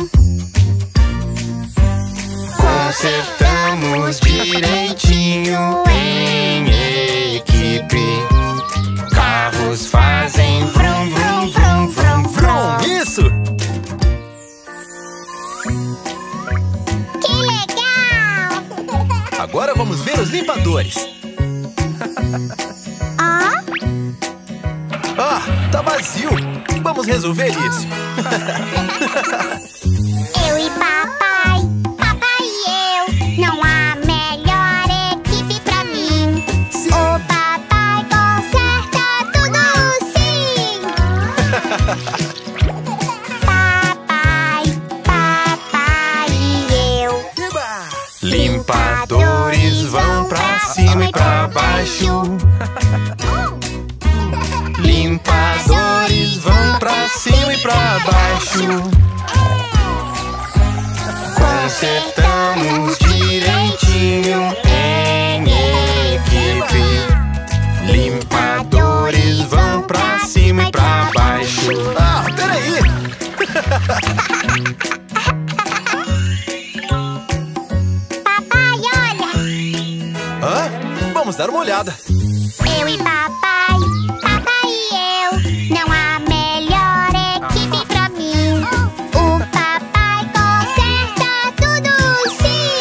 Consertamos direitinho em equipe. Carros fazem vrum, vrum, vrum, vrum, vrum.
Isso!
Que legal!
Agora vamos ver os limpadores.
Ah?
Ah, tá vazio. Vamos resolver isso.
Eu e papai, papai e eu. Não há melhor equipe pra mim.
Sim.
O papai conserta tudo, sim! Papai, papai e eu.
Eba!
Limpa Limpadores vão pra cima e pra baixo. Limpadores vão pra cima e pra baixo. Consertamos direitinho em equipe. Limpadores vão pra cima e pra baixo.
Ah, peraí!
Papai, olha!
Hã? Vamos dar uma olhada.
Eu e papai, papai e eu. Não há melhor equipe pra mim. O papai conserta tudo, sim!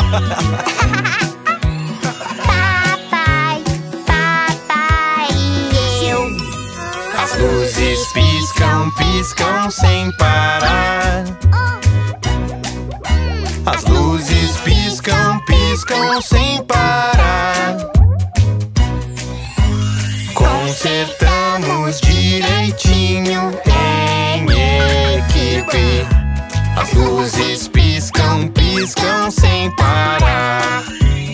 Papai, papai e eu.
As luzes piscam, piscam sem parar. As luzes piscam, piscam sem parar. Consertamos direitinho em equipe. As luzes piscam, piscam sem parar.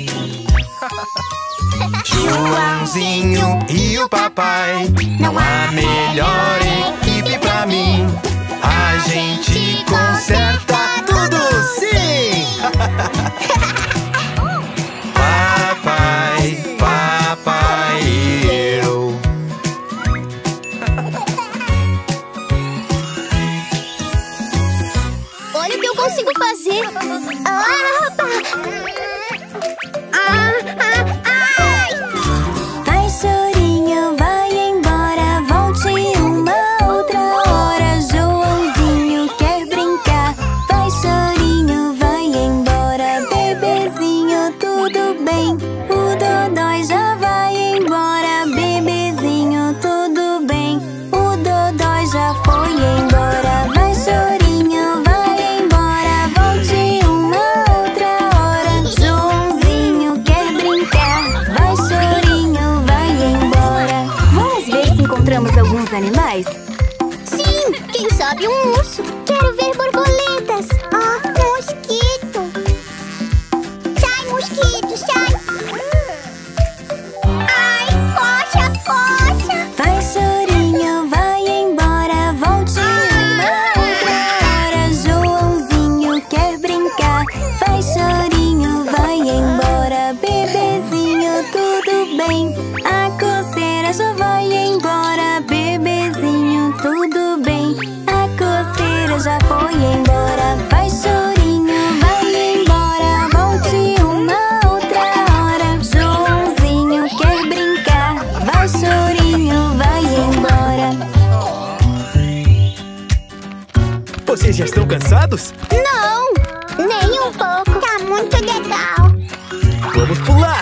Joãozinho e o papai, não há melhor equipe pra mim. A gente conserta tudo, sim! Papai, papai e eu.
Olha o que eu consigo fazer.
Ah, ah, ah, ai!
Vai, chorinho, vai embora, volte uma outra hora. Joãozinho quer brincar. Vai, chorinho, vai embora, bebezinho, tudo bem. O Dodói já vai embora, bebezinho, tudo bem. O Dodói já foi embora. Vai, chorinho, vai embora, volte uma outra hora. Joãozinho quer brincar. Vai, chorinho, vai embora. Vamos ver se encontramos alguns animais?
Sim, quem sabe um urso. Quero ver borboletas. Ah, mosquito. Sai, mosquito, sai. Ai, poxa, poxa.
Vai, chorinho, vai embora, volte uma outra hora. Joãozinho quer brincar. Vai, chorinho, vai embora, bebezinho, tudo bem. A coceira já vai embora, bebezinho, tudo bem. A coceira já foi embora. Vai, chorinho, vai embora, volte uma outra hora. Joãozinho quer brincar. Vai, chorinho, vai embora.
Vocês já estão cansados?
Não, nem um pouco. Tá muito legal.
Vamos pular!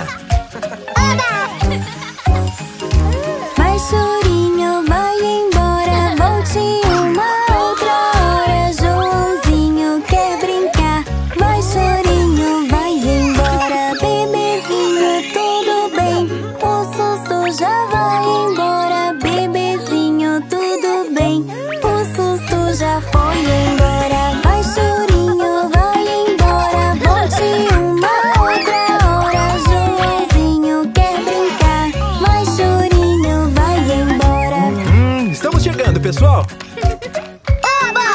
Vai, chorinho, vai embora, volte uma outra hora. Joãozinho quer brincar. Vai, chorinho, vai embora, bebezinho, tudo bem. O susto já vai embora, bebezinho, tudo bem. O susto já foi embora. Vai, chorinho, vai embora, volte uma outra hora. Joãozinho quer brincar. Vai, chorinho, vai embora.
Hum, estamos chegando, pessoal!
Oba!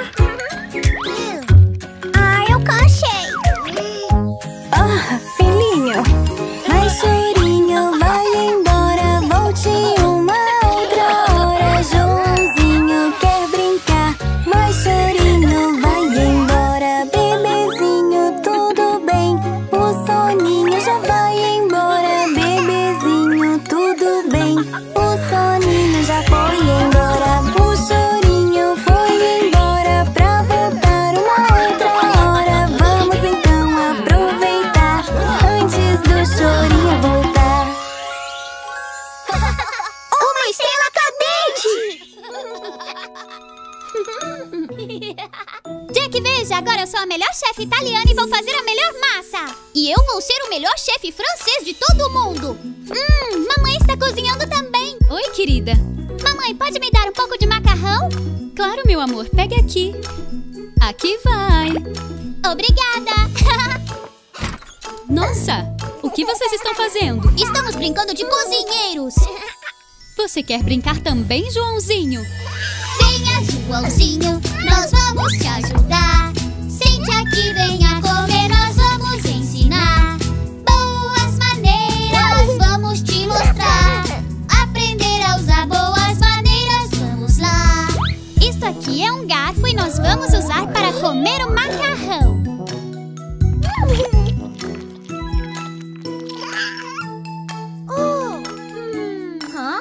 Ah, eu cansei.
Ah, filhinho. Vai, chorinho, vai embora, volte uma outra hora. Joãozinho quer brincar. Vai, chorinho, vai embora, bebezinho, tudo bem. O soninho já vai embora, bebezinho, tudo bem. O soninho já foi embora. O chorinho foi embora pra voltar uma outra hora. Vamos então aproveitar antes do chorinho voltar.
Uma estrela cadente!
Jack, veja, agora eu sou a melhor chefe italiana e vou fazer a melhor massa. E eu vou ser o melhor chefe francês de todo o mundo. Hum, mamãe está cozinhando também.
Oi, querida.
Mamãe, pode me dar um pouco de macarrão?
Claro, meu amor. Pegue aqui. Aqui vai.
Obrigada.
Nossa! O que vocês estão fazendo?
Estamos brincando de cozinheiros.
Você quer brincar também, Joãozinho?
Venha, Joãozinho, nós vamos te ajudar. Sente aqui, venha comer, nós vamos ensinar. Boas maneiras, vamos te mostrar. Aprender a usar boas maneiras, vamos lá.
Isto aqui é um garfo e nós vamos usar para comer o macarrão.
Oh. Hum. Hã?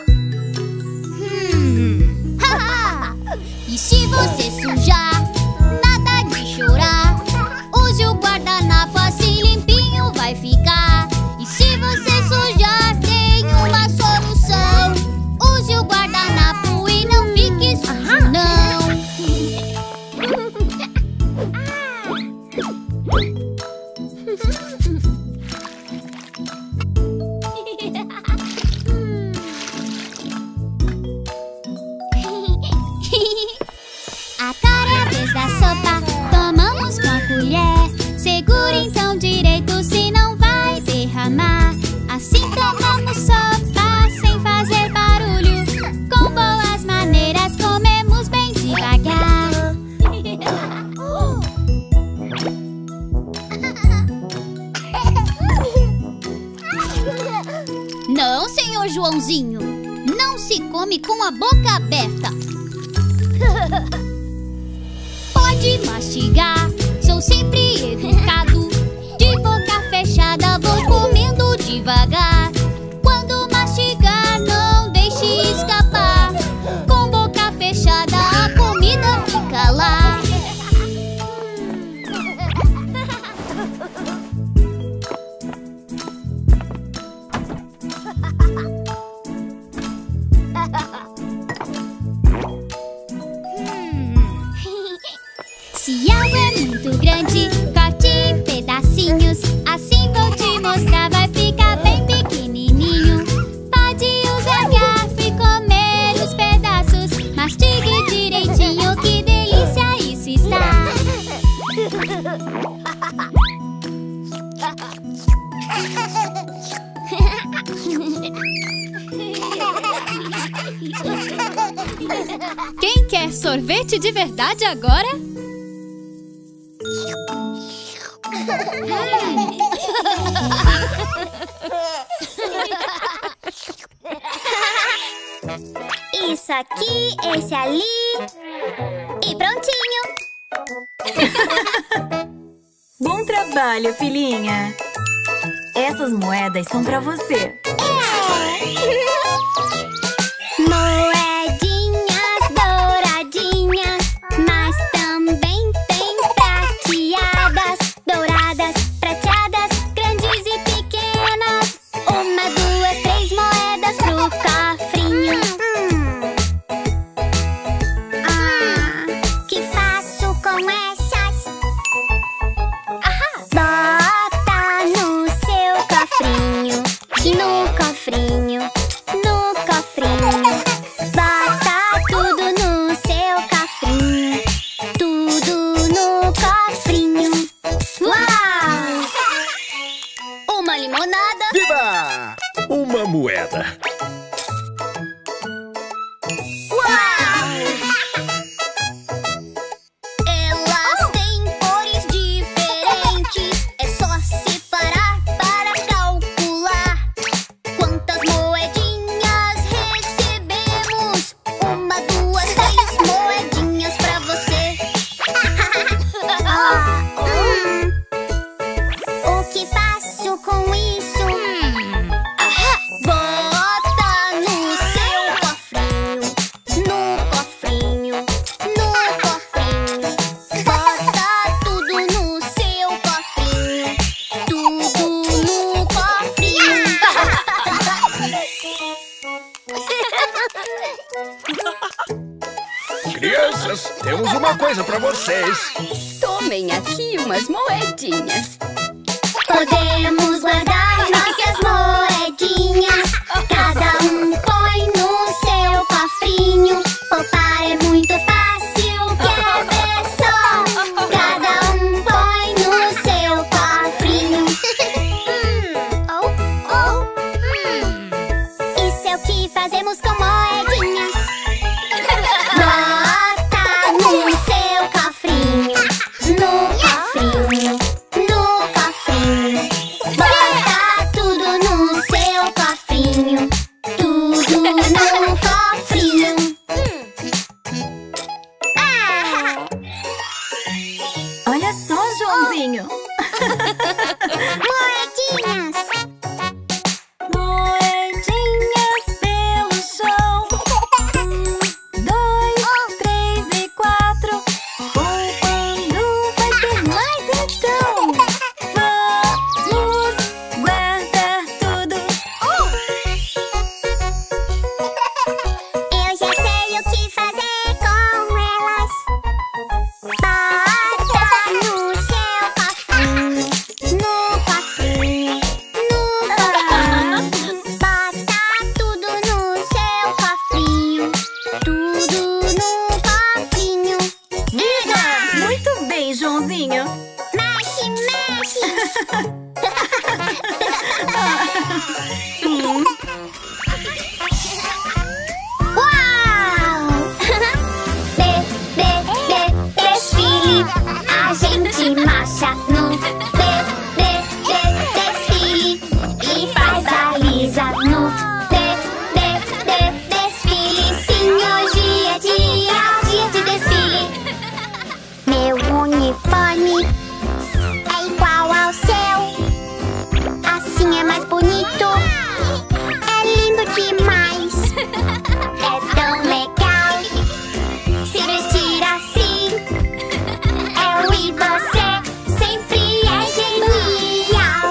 Hum. E se você sujar, nada de chorar. Use o guardanapo, assim limpinho vai ficar. E se você sujar, tem uma solução. Use o guardanapo e não fique sujo, não. Agora é a vez da sopa, tomamos com a colher. Segura então direito, senão vai derramar. Assim tomamos sopa, sem fazer barulho. Com boas maneiras, comemos bem devagar. Não, senhor Joãozinho, não se come com a boca aberta. Pode mastigar, sou sempre educado. De boca fechada vou comendo devagar. Quando mastigar, não deixe escapar. Com boca fechada a comida fica lá. Se algo é muito grande, corte em pedacinhos. Assim vou te mostrar, vai ficar bem pequenininho. Pode usar garfo e comer os pedaços. Mastigue direitinho, que delícia isso está.
Quem quer sorvete de verdade agora?
Isso aqui, esse ali e prontinho.
Bom trabalho, filhinha. Essas moedas são pra você.
Moedinhas douradinhas, mas também tem prateadas. Douradas, prateadas, grandes e pequenas. Uma, duas, três moedas pro cofrinho. Hum. Ah, que faço com essas? Ahá. Bota no seu cofrinho, no cofrinho, no cofrinho. Bota tudo no seu cofrinho, tudo no cofrinho. Uau! Uma limonada.
Viva! Uma moeda.
Uau! Elas têm cores diferentes. É só separar para calcular quantas moedinhas recebemos. Uma, duas, três moedinhas pra você. Ah, hum. O que faço com isso? Bota no seu cofrinho, no cofrinho, no cofrinho. Bota tudo no seu cofrinho, tudo no cofrinho.
Crianças, temos uma coisa pra vocês.
Tomem aqui umas moedinhas.
Podemos guardar nossas moedinhas. Cada um põe no seu cofrinho. Poupar é muito fácil, quer ver só? Cada um põe no seu cofrinho.
bonito, é lindo demais. É tão legal se vestir assim. Eu e você sempre é genial.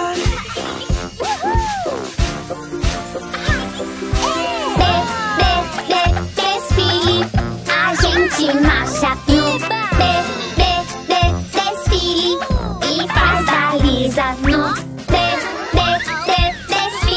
De, de, de, desfile, a gente marcha no de, de, de, desfile e faz baliza no de, de, de, desfile.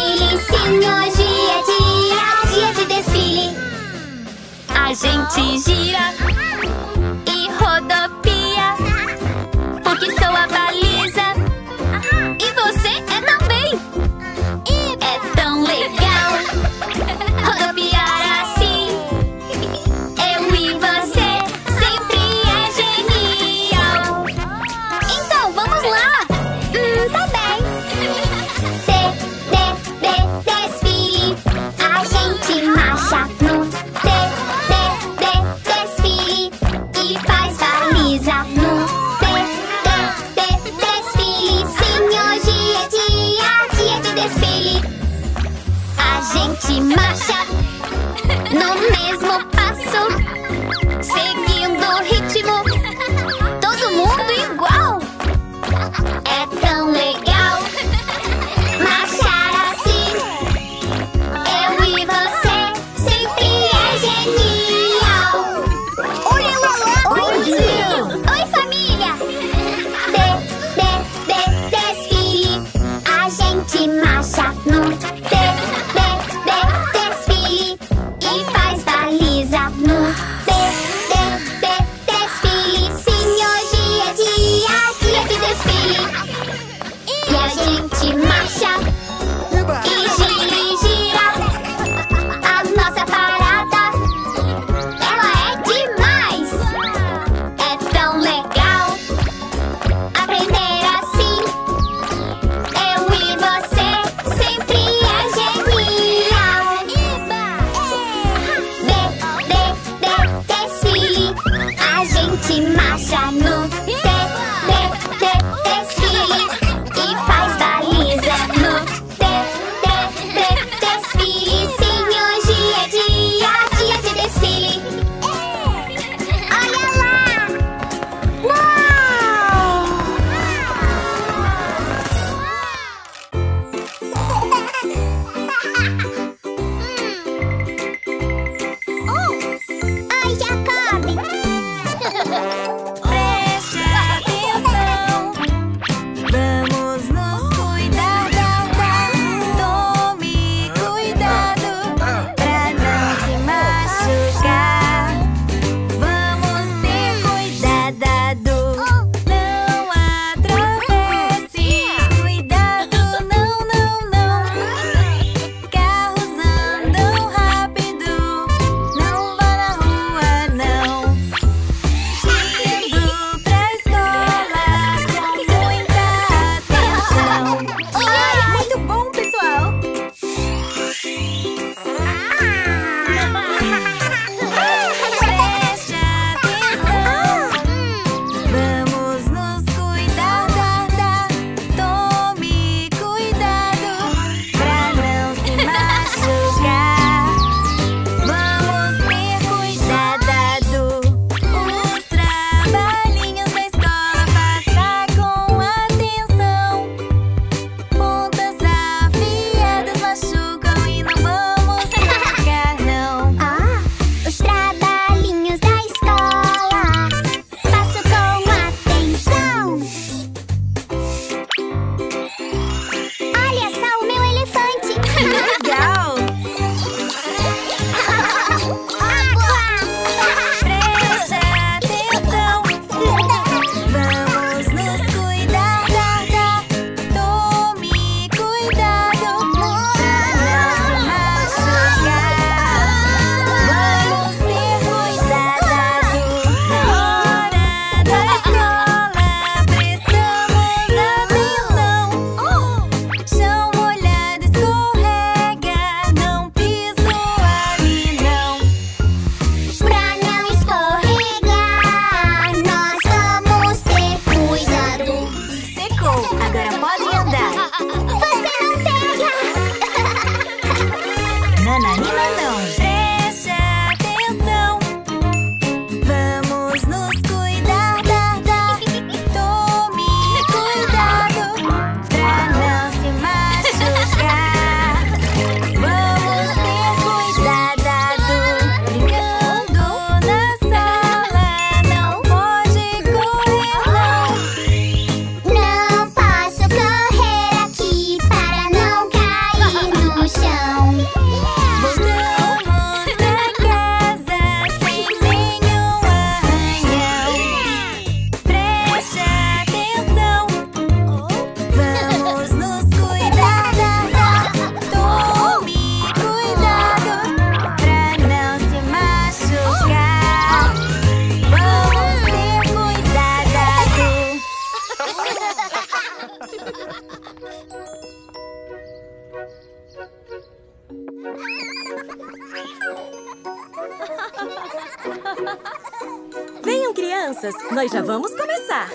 crianças, nós já vamos começar.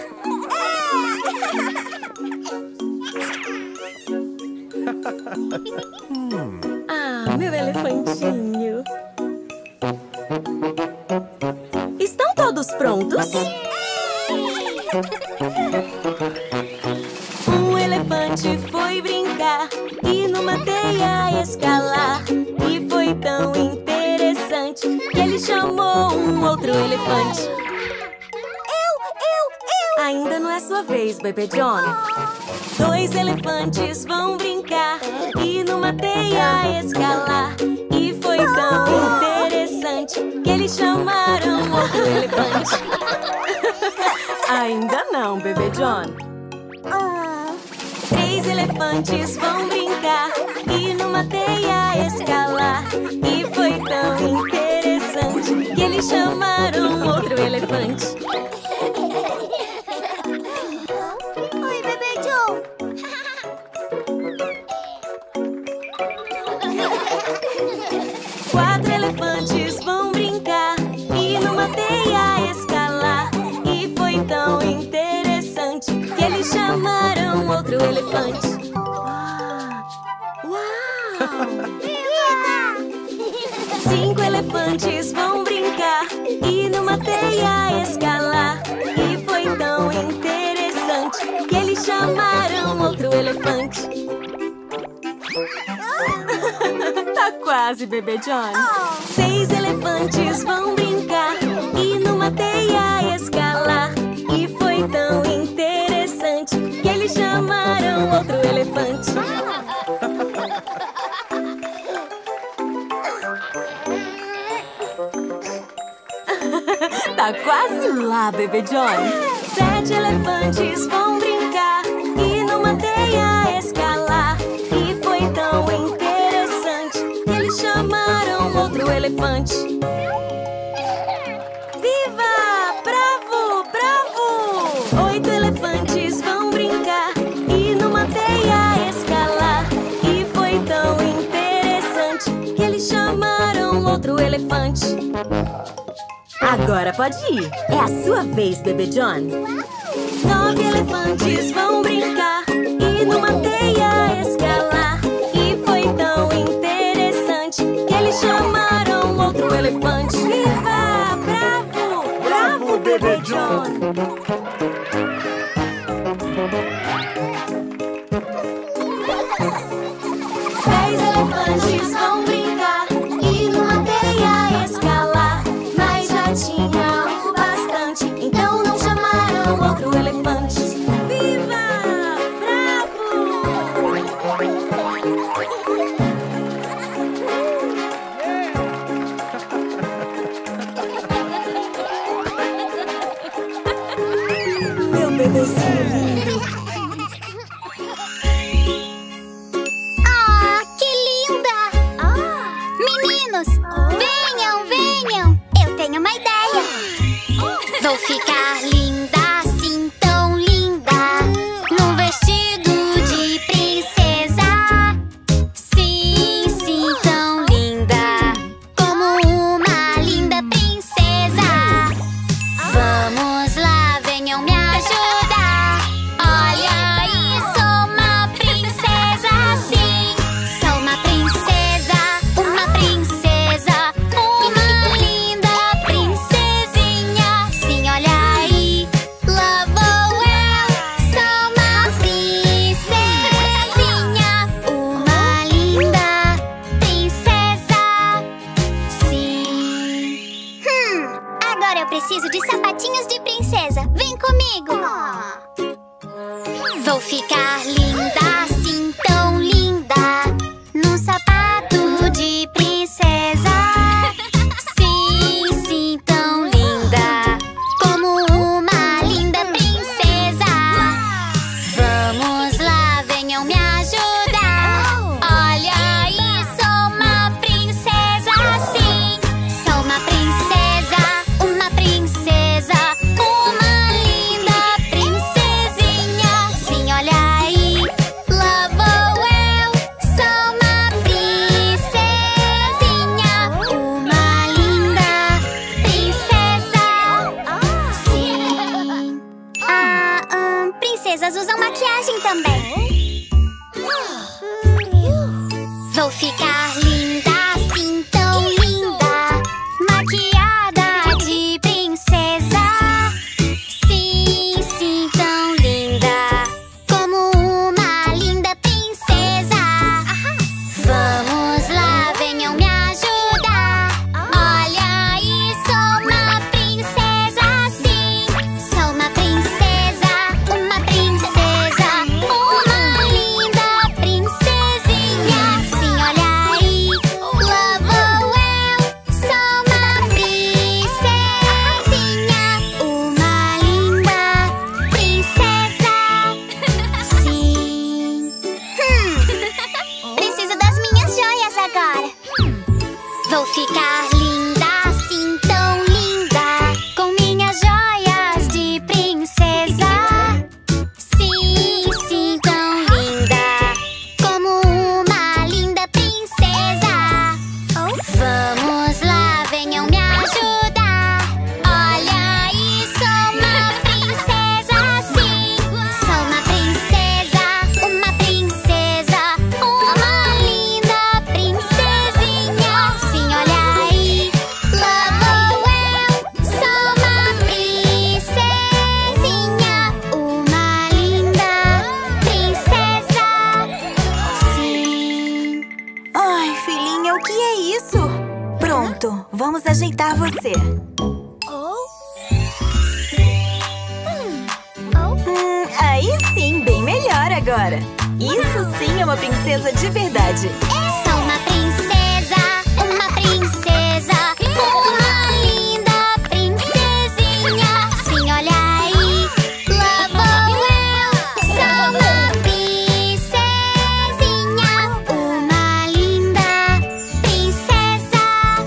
Ah, meu elefantinho. Estão todos prontos? Um elefante foi brincar e numa teia escalar. E foi tão interessante que ele chamou um outro elefante. Eu, eu, eu! Ainda não é sua vez, Bebê John. Dois elefantes vão brincar e numa teia escalar. E foi tão interessante que eles chamaram outro elefante. Ainda não, Bebê John. Três elefantes vão brincar e numa teia escalar. E foi tão interessante que eles chamaram outro elefante.
Oi, Bebê John.
Quatro elefantes vão brincar e numa teia escalar. E foi tão interessante que eles chamaram outro elefante. Cinco elefantes vão brincar e numa teia escalar. E foi tão interessante que eles chamaram outro elefante. Tá quase, Bebê John. Seis elefantes vão brincar e numa teia escalar. E foi tão interessante que eles chamaram outro elefante. Tá quase lá, Bebê John. Sete elefantes vão brincar e numa teia escalar. E foi tão interessante que eles chamaram outro elefante. Viva! Bravo! Bravo! Oito elefantes vão brincar e numa teia escalar. E foi tão interessante que eles chamaram outro elefante. Agora pode ir. É a sua vez, Bebê John. Nove elefantes vão brincar e numa teia escalar. E foi tão interessante que eles chamaram outro elefante. Viva! Bravo! Bravo, Bebê John! Dez elefantes vão brincar e numa teia escalar. Mas já tinha o bastante, então não chamaram outro elefante. Viva! Bravo! Meu bebezinho lindo.
Ah, que linda! Ah, meninos, venham, venham! Eu tenho uma ideia. Vou ficar linda, assim tão linda, num vestido de princesa. Sim, sim, tão linda, como uma linda princesa. Vamos lá, venham me ajudar. Olha aí, sou uma princesa. Sim, sou uma princesa, uma princesa, uma linda princesinha. Sim, olha aí, lá vou eu. Sou uma princesinha, uma linda princesa. Sim. Hum, agora eu preciso de sapatinhos de princesa. Vem comigo. Vou ficar linda, assim tão linda, num sapato de princesa. Sim, sim, tão linda, como uma linda princesa. Vamos lá, venham me ajudar. Olha aí, sou uma princesa. Sim, sou uma princesa, uma princesa.
Vou ficar linda, assim tão linda, maquiada de princesa. Sim, sim, tão linda, como uma linda princesa. Vamos lá, venham me ajudar. Olha aí, sou uma princesa, sim. Sou uma princesa, uma princesa, uma linda princesinha. Sim, olha aí, lá vou eu. Sou uma princesinha, uma linda princesa. Sim. Hum, preciso das minhas joias agora. Vou ficar linda, assim tão linda, com minhas joias de princesa. Sim, sim, tão linda, como uma linda princesa. Vamos lá, venham me ajudar. Olha aí, sou uma princesa, sim. Sou uma princesa, uma princesa, uma linda princesinha. Sim, olha aí, lá vou eu. Sou uma princesinha, uma linda princesa. Sim.
Ai, filhinha, o que é isso? Pronto, vamos ajeitar você. Hum, aí sim, bem melhor agora. Isso sim é uma princesa de verdade.
Sou uma princesa, uma princesa, uma linda princesinha. Sim, olha aí, lá vou eu. Sou uma princesinha, uma linda princesa.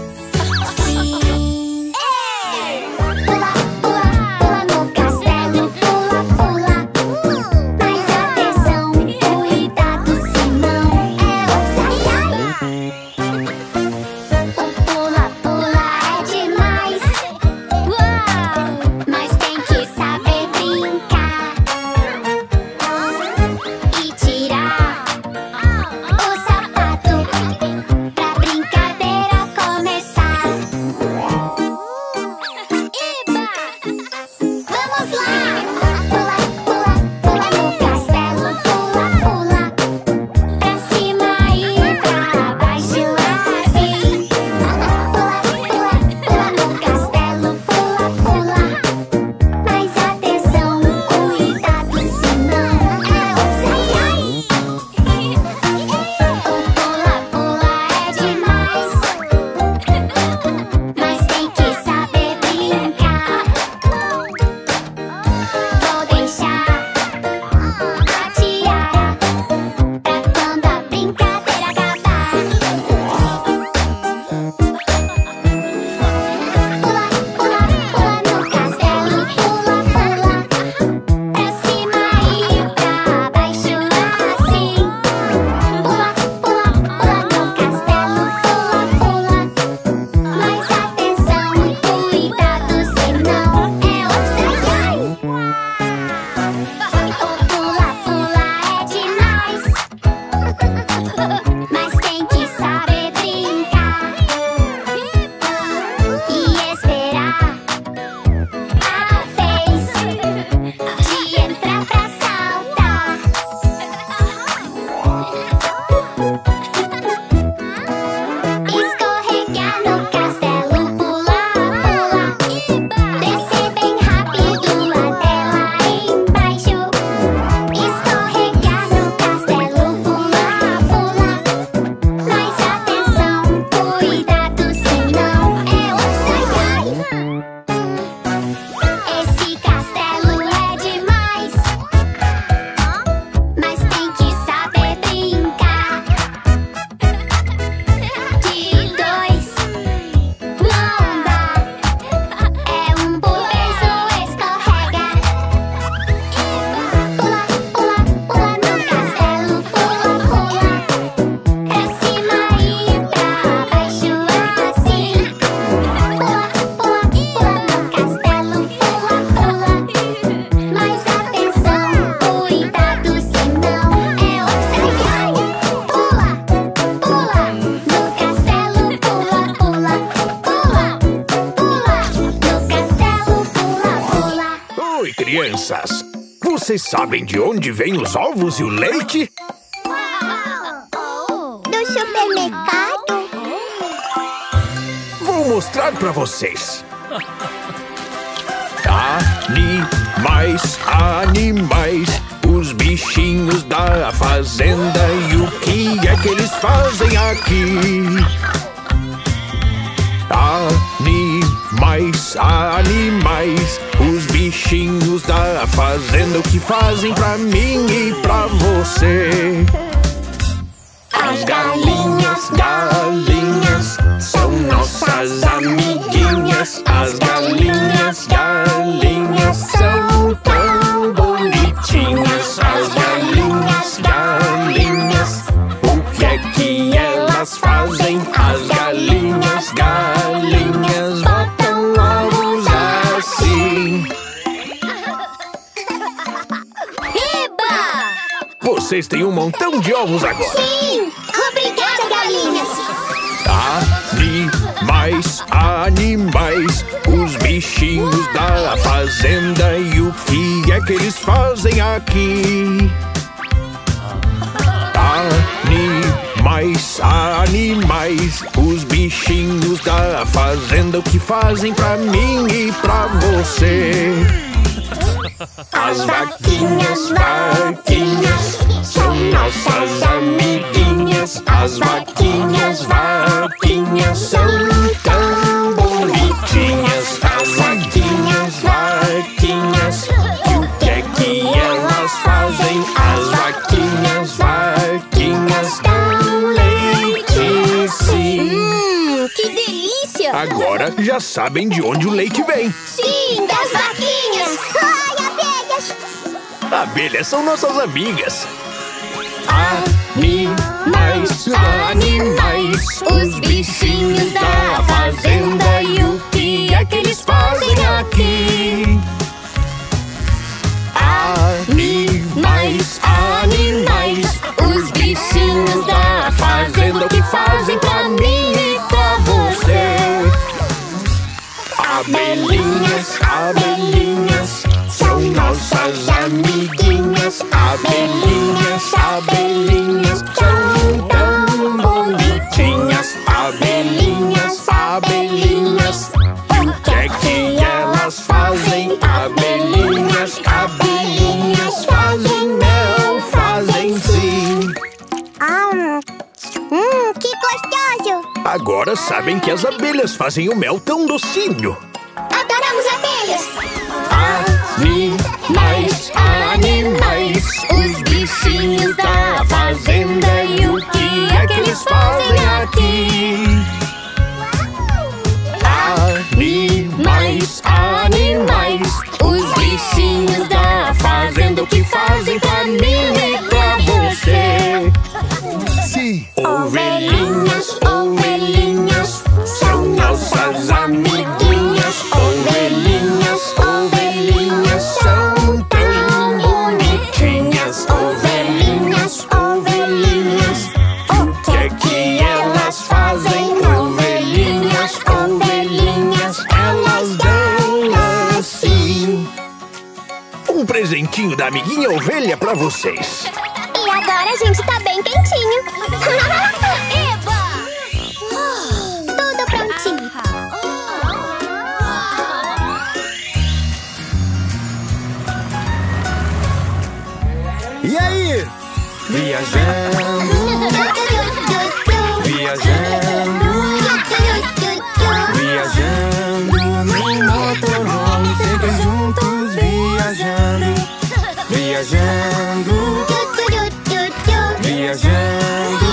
Sim. Pula, pula, pula no castelo, pula, pula. Mais atenção, cuidado, senão ela sai.
crianças, vocês sabem de onde vêm os ovos e o leite?
Do supermercado?
Vou mostrar pra vocês. Animais, animais, os bichinhos da fazenda. E o que é que eles fazem aqui? Animais, animais, os bichinhos da fazenda. O que fazem pra mim e pra você? As galinhas, galinhas, são nossas amiguinhas. As galinhas, galinhas, são tão bonitinhas. As galinhas, galinhas, o que é que elas fazem? As galinhas, galinhas, botam ovos assim.
Eba!
Vocês têm um montão de ovos agora.
Sim! Obrigada, galinhas!
Animais, animais, os bichinhos da fazenda. E o que é que eles fazem aqui? Animais, animais, os bichinhos da fazenda. O que fazem pra mim e pra você? As vaquinhas, vaquinhas, são nossas amiguinhas. As vaquinhas, vaquinhas, são tão bonitinhas. As vaquinhas, vaquinhas, e o que é que elas fazem? As vaquinhas, vaquinhas, dão leite, sim.
Hum, que delícia!
Agora já sabem de onde o leite vem.
Sim, das vaquinhas! Ai, abelhas!
Abelhas são nossas amigas. Animais, animais, os bichinhos da fazenda. E o que é que eles fazem aqui? Animais, animais, os bichinhos da fazenda. O que fazem pra mim e pra você? Abelhinhas, abelhinhas, são nossas amiguinhas. Abelhinhas, abelhinhas, são tão bonitinhas. Abelhinhas, abelhinhas, o que é que elas fazem? Abelhinhas, abelhinhas, fazem mel, fazem sim.
Hum, hum, que gostoso!
Agora sabem que as abelhas fazem o mel tão docinho.
Adoramos abelhas!
Animais, animais, os bichinhos da fazenda. E o que é que eles fazem aqui? Animais, animais, os bichinhos da fazenda. O que fazem pra mim e pra você? Sim. Ovelhinhas, ovelhinhas, são nossas amiguinhas. Ovelhinhas, ovelhinhas, são tão bonitinhas. Ovelhinhas, ovelhinhas, o que é que elas fazem? Ovelhinhas, ovelhinhas, elas dão assim. Um presentinho da amiguinha ovelha pra vocês.
E agora a gente tá bem quentinho!
Eba!
Tudo prontinho!
E aí? Viajando, viajando, viajando no motorhome, sempre juntos viajando, viajando, viajando,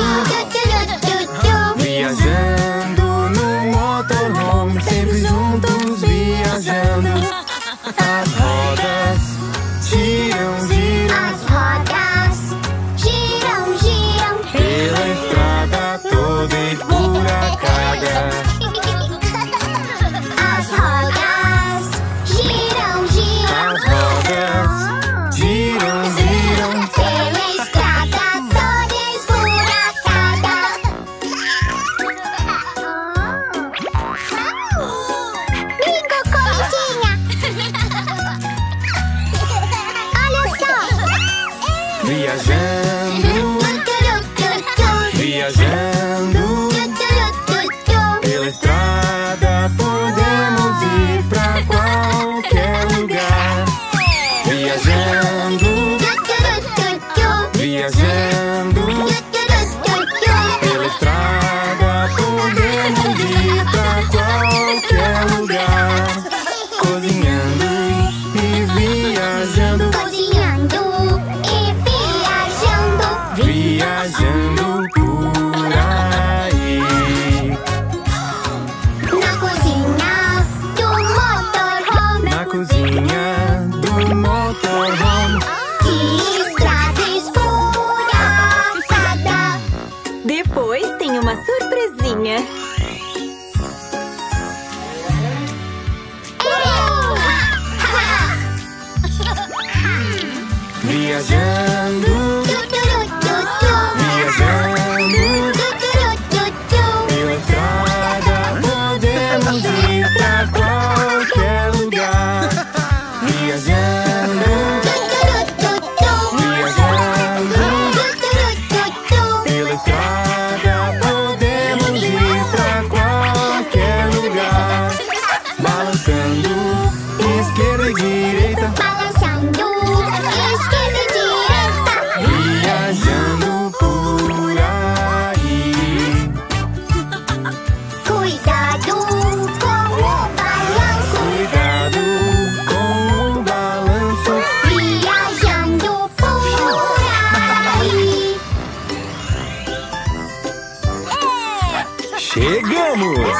viajando no motorhome, sempre juntos viajando. As rodas giram, giram,
As rodas giram, giram
pela estrada toda esburacada.
As rodas giram, giram
As rodas giram, giram
pela estrada toda
Viajando pela estrada, podemos ir pra qualquer lugar. Viajando, viajando pela estrada, podemos ir pra qualquer lugar. Cozinhando e viajando,
cozinhando e viajando,
viajando por aí.
Na cozinha do motorhome,
Na cozinha do motorhome,
que estrada esburacada.
Depois tem uma surpresinha.
viajando, viajando pela estrada, podemos ir pra qualquer lugar. Viajando, viajando pela estrada, podemos ir pra qualquer lugar. Balançando esquerda e direita,
Balançando esquerda e direita,
viajando por aí.
cuidado com o balanço,
Cuidado com o balanço,
viajando por aí.
Chegamos!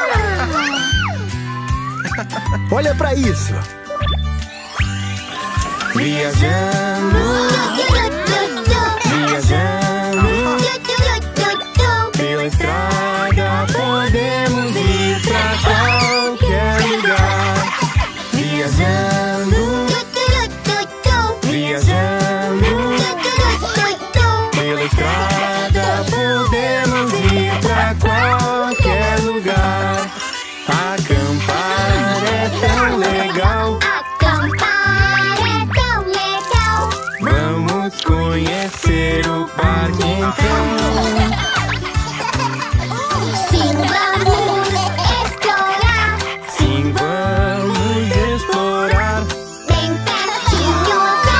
Olha pra isso!
viajando, viajando pela estrada, podemos ir pra qualquer lugar. Viajando, viajando pela estrada, podemos ir pra qualquer lugar. Acampar é tão legal,
Acampar é tão legal.
vamos conhecer o parque então.
Sim, vamos explorar
Sim, vamos explorar.
bem pertinho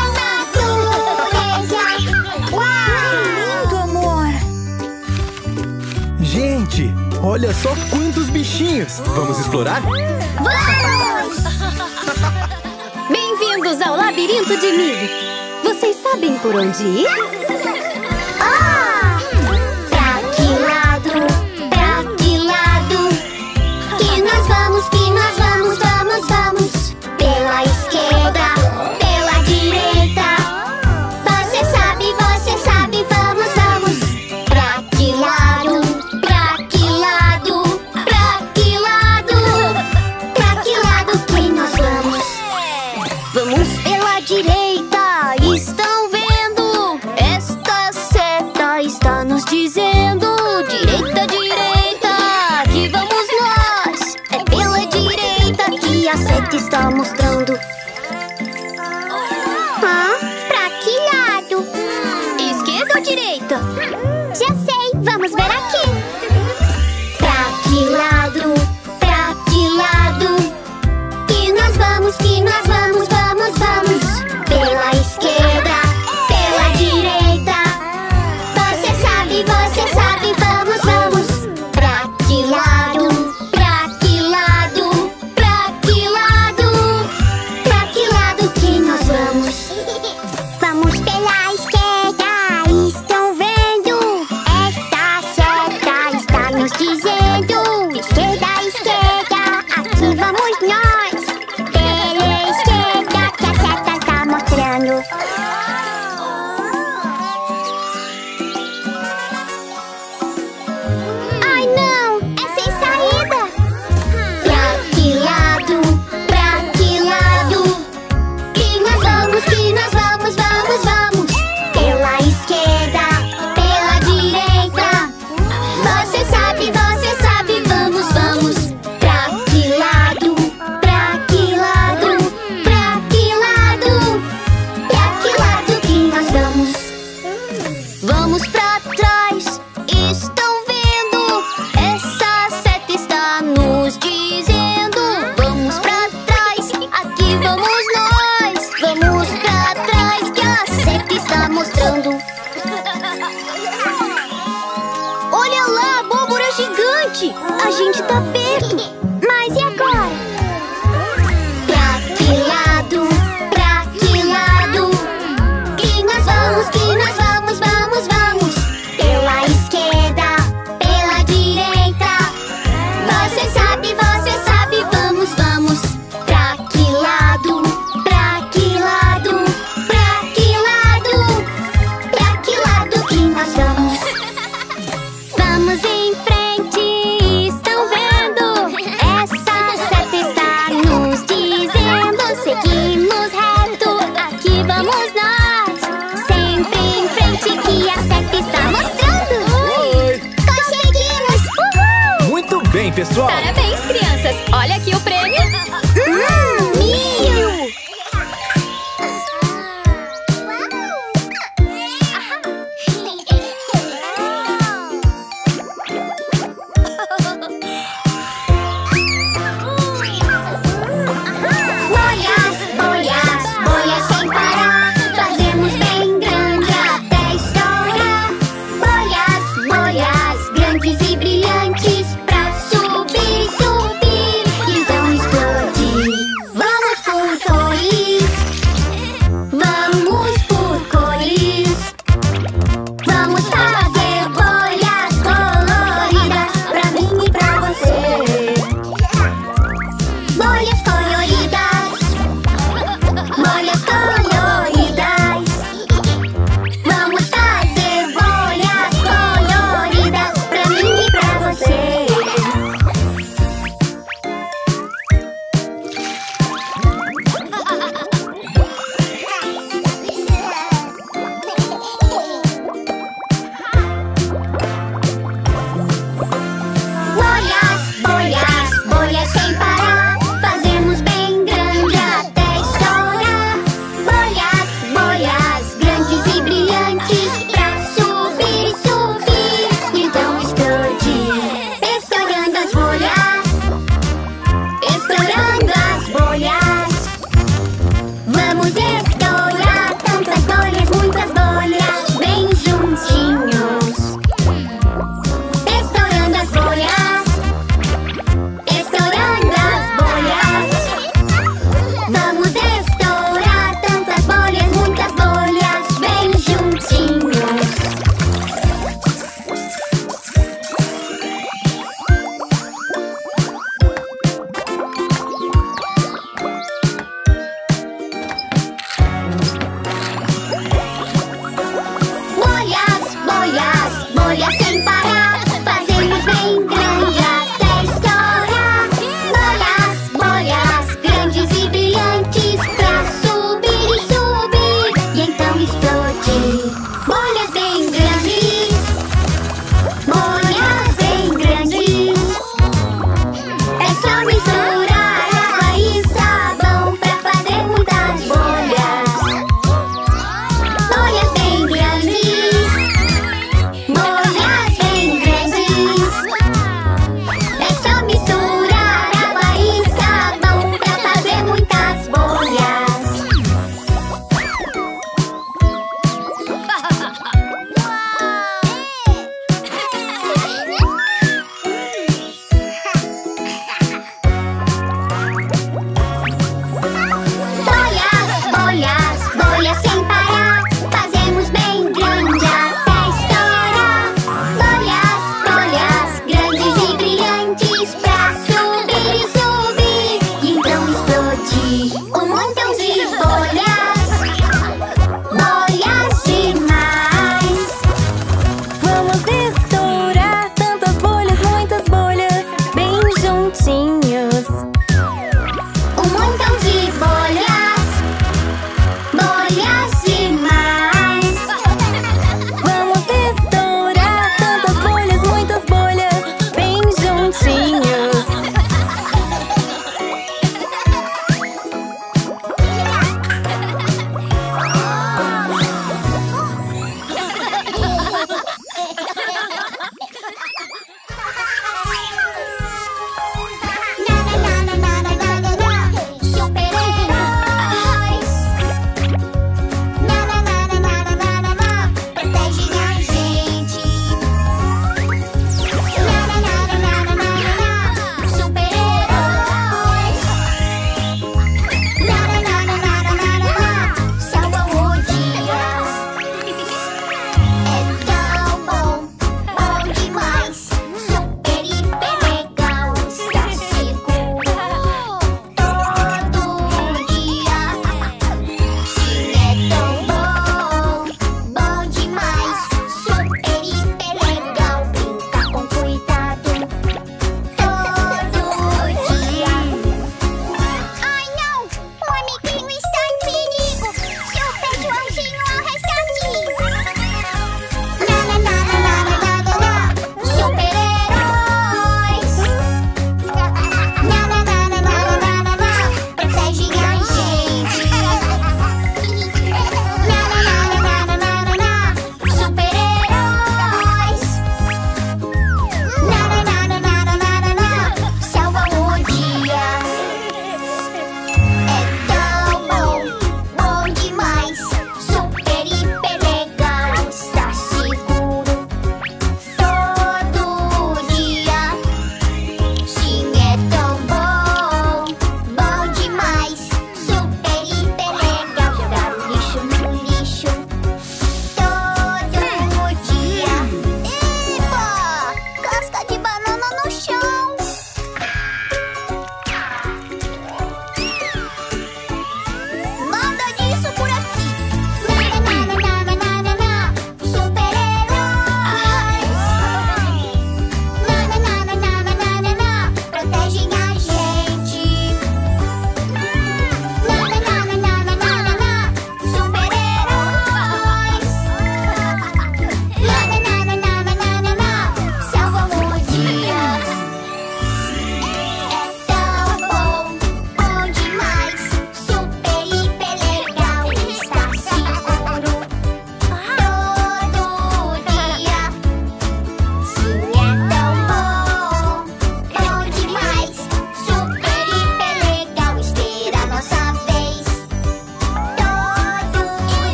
da natureza. Uau!
Lindo, amor.
Gente, olha só quantos bichinhos! Vamos explorar?
Vamos!
Bem-vindos ao labirinto de milho. Vocês sabem por onde ir?
Ah! Pra que lado? Pra que lado? Que nós vamos, que nós vamos, vamos, vamos. Pela esquerda, pela direita. Você sabe, você sabe, vamos, vamos. Pra que lado? Pra que lado? Pra que lado? Pra que lado que nós vamos?
Vamos pela direita. Estão vendo? Esta seta está nos dizendo: direita, direita, aqui vamos nós. É pela direita que a seta está mostrando.
Hã? Pra que lado?
Esquerda ou direita?
Já sei, vamos ver aqui. Pra que lado? Pra que lado? Que nós vamos, que nós vamos, vamos, vamos. Pela esquerda, pela direita. Você sabe, você sabe, vamos, vamos. Pra que lado? Pra que lado? Pra que lado? Pra que lado que nós vamos? Vamos pela esquerda, estão vendo? Esta seta
frente! A gente tá perto!
Mas e agora? Pra que lado? Pra que lado? Que nós vamos, que nós vamos, vamos, vamos. Pela esquerda, pela direita. Você sabe, você sabe, vamos, vamos. Pra que lado? Pra que lado? Pra que lado? Pra que lado que nós vamos?
Vamos em frente, estão vendo? Essa seta está nos dizendo. Seguimos reto, aqui vamos nós. Sempre em frente que a seta está mostrando.
Oi!
Conseguimos! Uhul!
Muito bem, pessoal!
Parabéns, crianças! Olha aqui o prêmio!
Hum, milho!
Boias, boias, boias sem parar. Fazemos bem grande até estourar. Boias, boias, grandes e brilhantes. Pra subir, subir. Então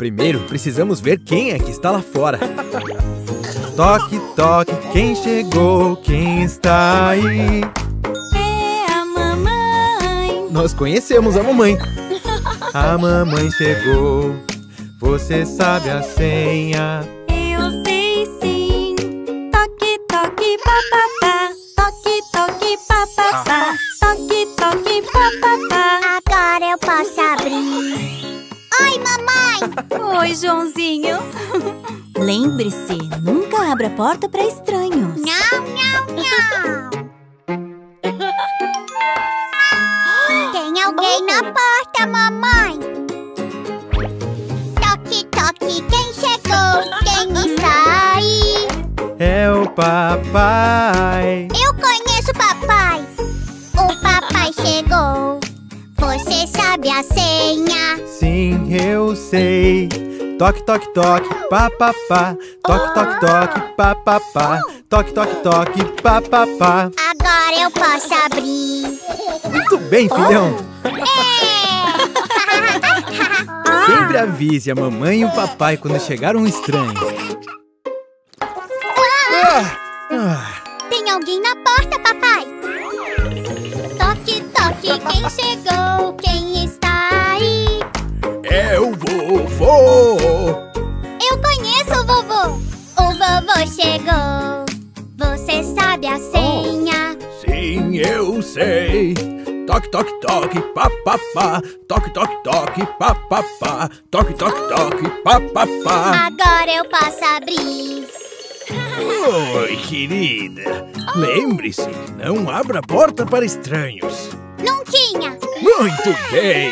primeiro precisamos ver quem é que está lá fora. Toque, toque, quem chegou? Quem está aí?
É a mamãe.
Nós conhecemos a mamãe. A mamãe chegou. Você sabe a senha?
Eu sei sim. Toque, toque, papapá. Toque, toque, papapá. Toque, toque, papapá.
Agora eu posso abrir. Oi, mamãe!
Oi, Joãozinho. Lembre-se, nunca abra a porta para estranhos.
Não, não, não! Tem alguém na porta, mamãe? Toque, toque, quem chegou? Quem está aí?
É o papai.
Eu conheço o papai. O papai chegou. Você sabe a senha?
Sim, eu sei. Toque, toque, toque, papapá. Toque, toque, toque, papapá. Toque, toque, toque, papapá.
Agora eu posso abrir.
Muito bem, filhão.
É.
Sempre avise a mamãe e o papai quando chegar um estranho. Ah! Ah!
Tem alguém na porta, papai? Toque, toque, quem chegou? Quem está aí?
É o vovô.
Eu conheço o vovô. O vovô chegou. Você sabe a senha?
Sim, eu sei. Toque, toque, toque, papapá. Toque, toque, toque, papapá. Toque, toque, toque, papapá.
Agora eu posso abrir.
Oi, querida. Lembre-se, não abra a porta para estranhos.
Não tinha.
Muito bem.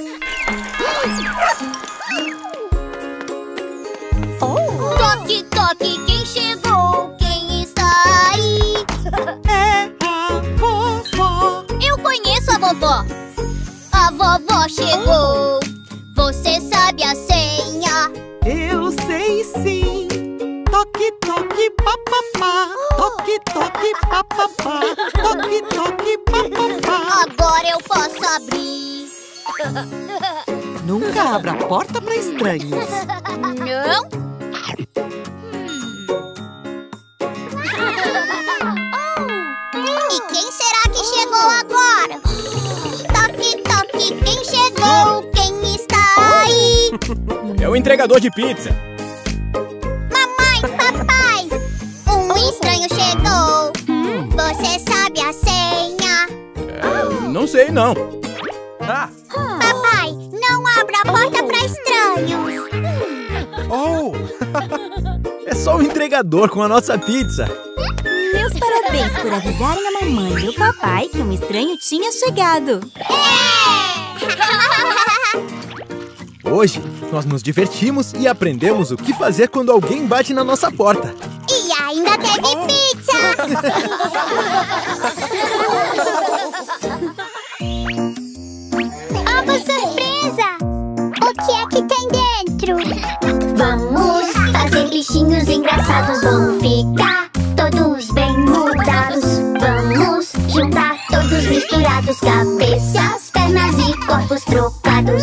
Toque, toque, quem chegou? Quem está aí?
É a vovó.
Eu conheço a vovó. A vovó chegou. Você sabe a senha?
Eu sei sim. Toque, toque, papapá. Toque, toque, papapá. Toque, toque, papapá.
Agora eu posso abrir.
Nunca abra a porta para estranhos.
Não? E quem será que chegou agora? Toque, toque, quem chegou? Quem está aí?
É o entregador de pizza.
Mamãe, papai, um estranho chegou. Você sabe a senha?
É, não sei, não. Ah!
Papai, não abra a porta para estranhos.
Oh! É só o entregador com a nossa pizza.
Meus parabéns por avisarem a mamãe e o papai que um estranho tinha chegado.
Hoje, nós nos divertimos e aprendemos o que fazer quando alguém bate na nossa porta.
E ainda teve pizza! Ovo surpresa! O que é que tem dentro? Vamos fazer bichinhos engraçados. Vão ficar todos bem mudados. Vamos juntar todos misturados. Cabeças, pernas e corpos trocados.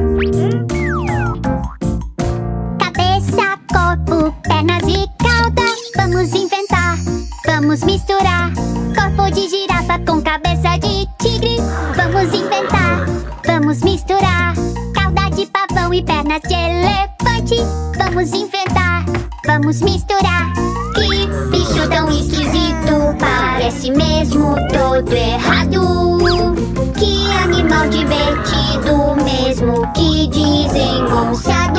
Cabeça, corpo, pernas e cauda. Vamos inventar, vamos misturar. Corpo de girafa com cabeça de tigre. Vamos inventar, vamos misturar. Cauda de pavão e pernas de elefante. Vamos inventar, vamos misturar. Que bicho tão esquisito, parece mesmo todo errado. Que animal divertido, mesmo que desengonçado.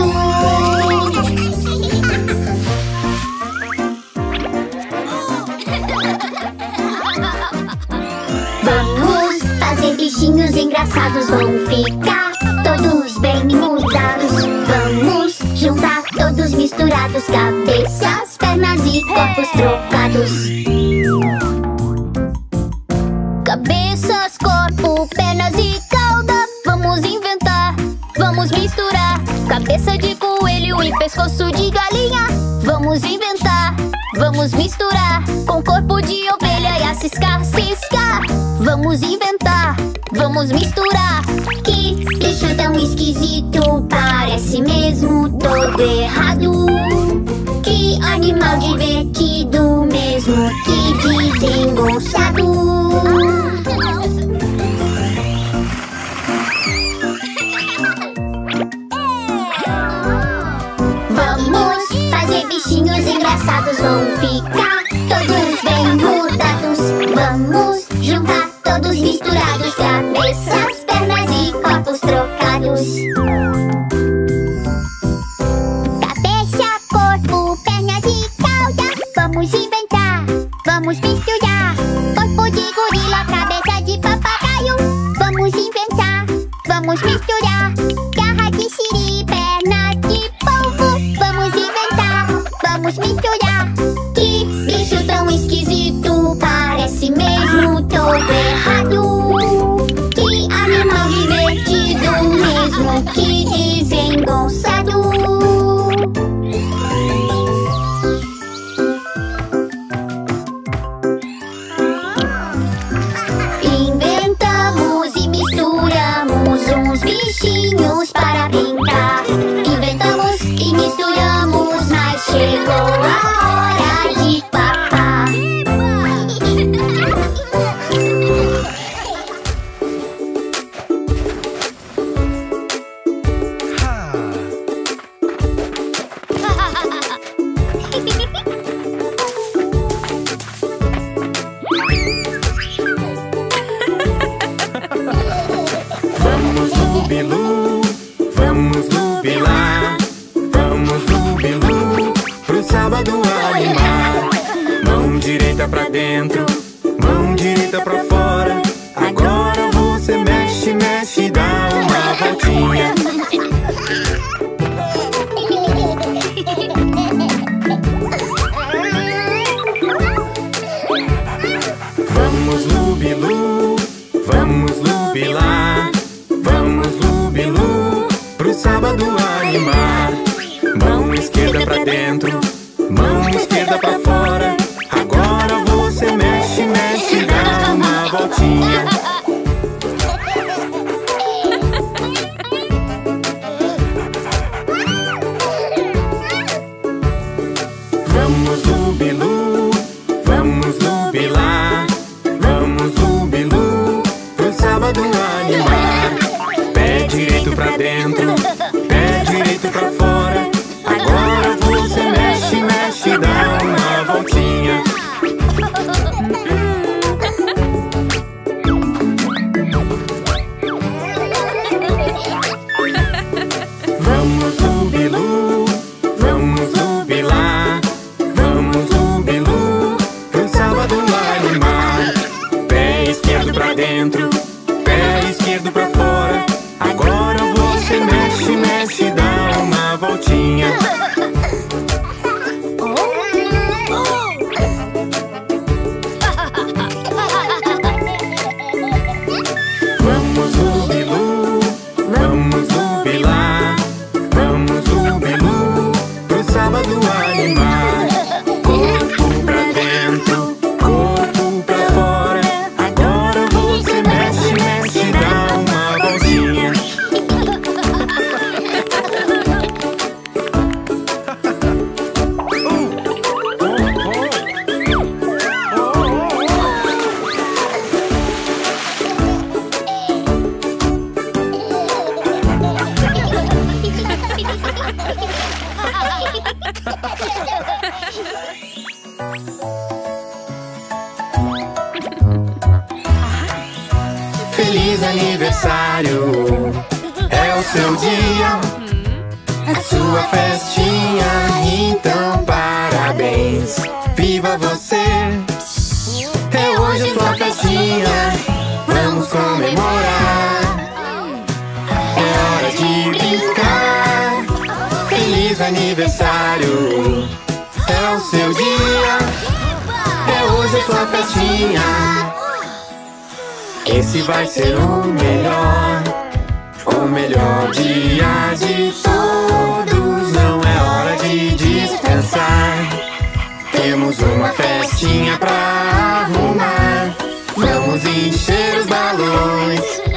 Vamos fazer bichinhos engraçados. Vão ficar todos bem mudados. Vamos juntar todos misturados. Cabeças, pernas e corpos trocados. Cabeças, corpo, pernas e cauda. Vamos inventar, vamos misturar. Cabeça de coelho e pescoço de galinha. Vamos inventar, vamos misturar. Com corpo de ovelha e a ciscar, ciscar. Vamos inventar, vamos misturar. Que bicho tão esquisito, parece mesmo todo errado. Que animal divertido, mesmo que desengonçado. Vamos fazer bichinhos engraçados, vão ficar todos bem mudados. Vamos juntar todos misturados, cabeças, pernas e corpos trocados. Cabeça, corpo, pernas e cauda, vamos inventar, vamos misturar. Corpo de gorila, cabeça de papagaio, vamos inventar, vamos misturar. Garra de siri, pernas de polvo, vamos inventar, vamos misturar. Que bicho tão esquisito, parece mesmo todo errado. Que animal divertido, mesmo que desengonçado. Inventamos e misturamos uns bichinhos para brincar. Inventamos e misturamos, mas chegou a hora de papar.
Vamos no bilu, vamos no bilá. Vamos no bilu, pro sábado animar. Mão direita pra dentro, mão direita pra fora. Agora você mexe, mexe e dá uma voltinha. Vamos no bilu, vamos no bilá. Vamos no bilu, pro sábado animar. Mão esquerda pra dentro, mão esquerda pra fora. Agora você mexe, mexe e dá uma voltinha. Vamos no bilu, vamos no bilá. Vamos no bilu, pro sábado animar. Pé direito pra dentro, pé direito pra fora. Agora você mexe, mexe e dá uma voltinha. Vamos no bilu, vamos no bilá. Vamos no bilu, pro sábado animar. Pé esquerdo pra dentro, pé esquerdo pra fora. Agora você mexe, mexe e dá uma voltinha. Vamos no bilu, vamos no bilá. Vamos no bilu, pro sábado animar. Corpo pra dentro, corpo pra fora. Agora você mexe, mexe e dá uma voltinha. Feliz aniversário, é o seu dia, a sua festinha, então parabéns. Viva você, é hoje a sua festinha, vamos comemorar. É hora de brincar. Feliz aniversário, é o seu dia, é hoje a sua festinha. Esse vai ser o melhor, o melhor dia de todos. Não é hora de descansar, temos uma festinha pra arrumar. Vamos encher os balões,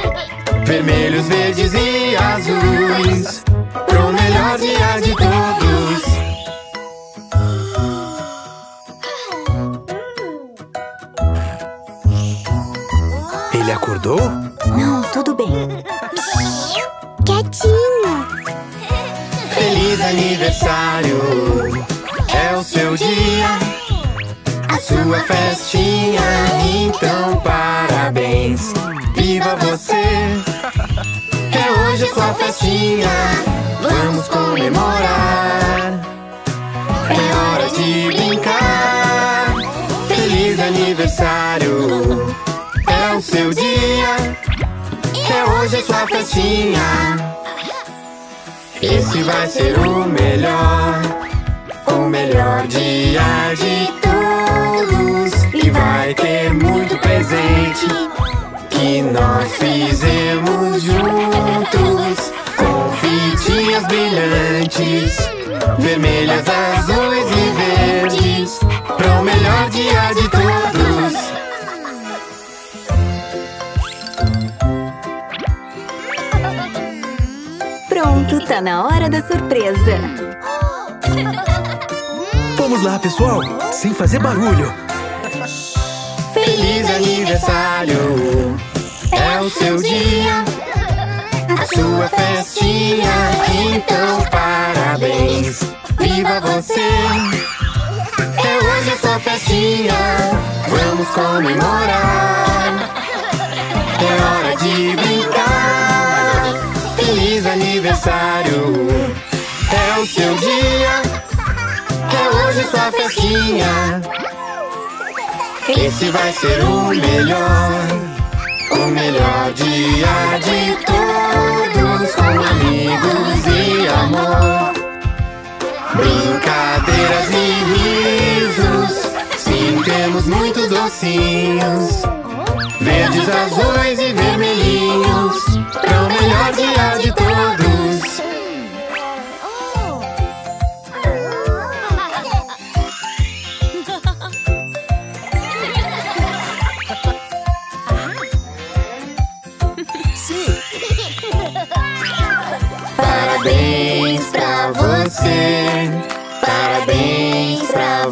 acordou?
Não, tudo bem.
Quietinho.
Feliz aniversário, é o seu dia, a sua festinha, então parabéns. Viva você, é hoje a sua festinha, vamos comemorar. É hora de brincar. Feliz aniversário, é o seu dia, é hoje a sua festinha. Esse vai ser o melhor, o melhor dia de todos. E vai ter muito presente que nós fizemos juntos, com fitinhas brilhantes, vermelhas, azuis e verdes, para o melhor dia de todos.
Pronto, tá na hora da surpresa.
Vamos lá, pessoal, sem fazer barulho.
Feliz aniversário, é o seu dia, a sua festinha, então parabéns. Viva você, é hoje a sua festinha, vamos comemorar. É hora de brincar. Feliz aniversário, é o seu dia, é hoje a sua festinha. Esse vai ser o melhor, o melhor dia de todos, com amigos e amor, brincadeiras e risos. Sim, temos muitos docinhos, verdes, azuis e vermelhinhos, para o melhor dia de todos. Parabéns pra você, parabéns pra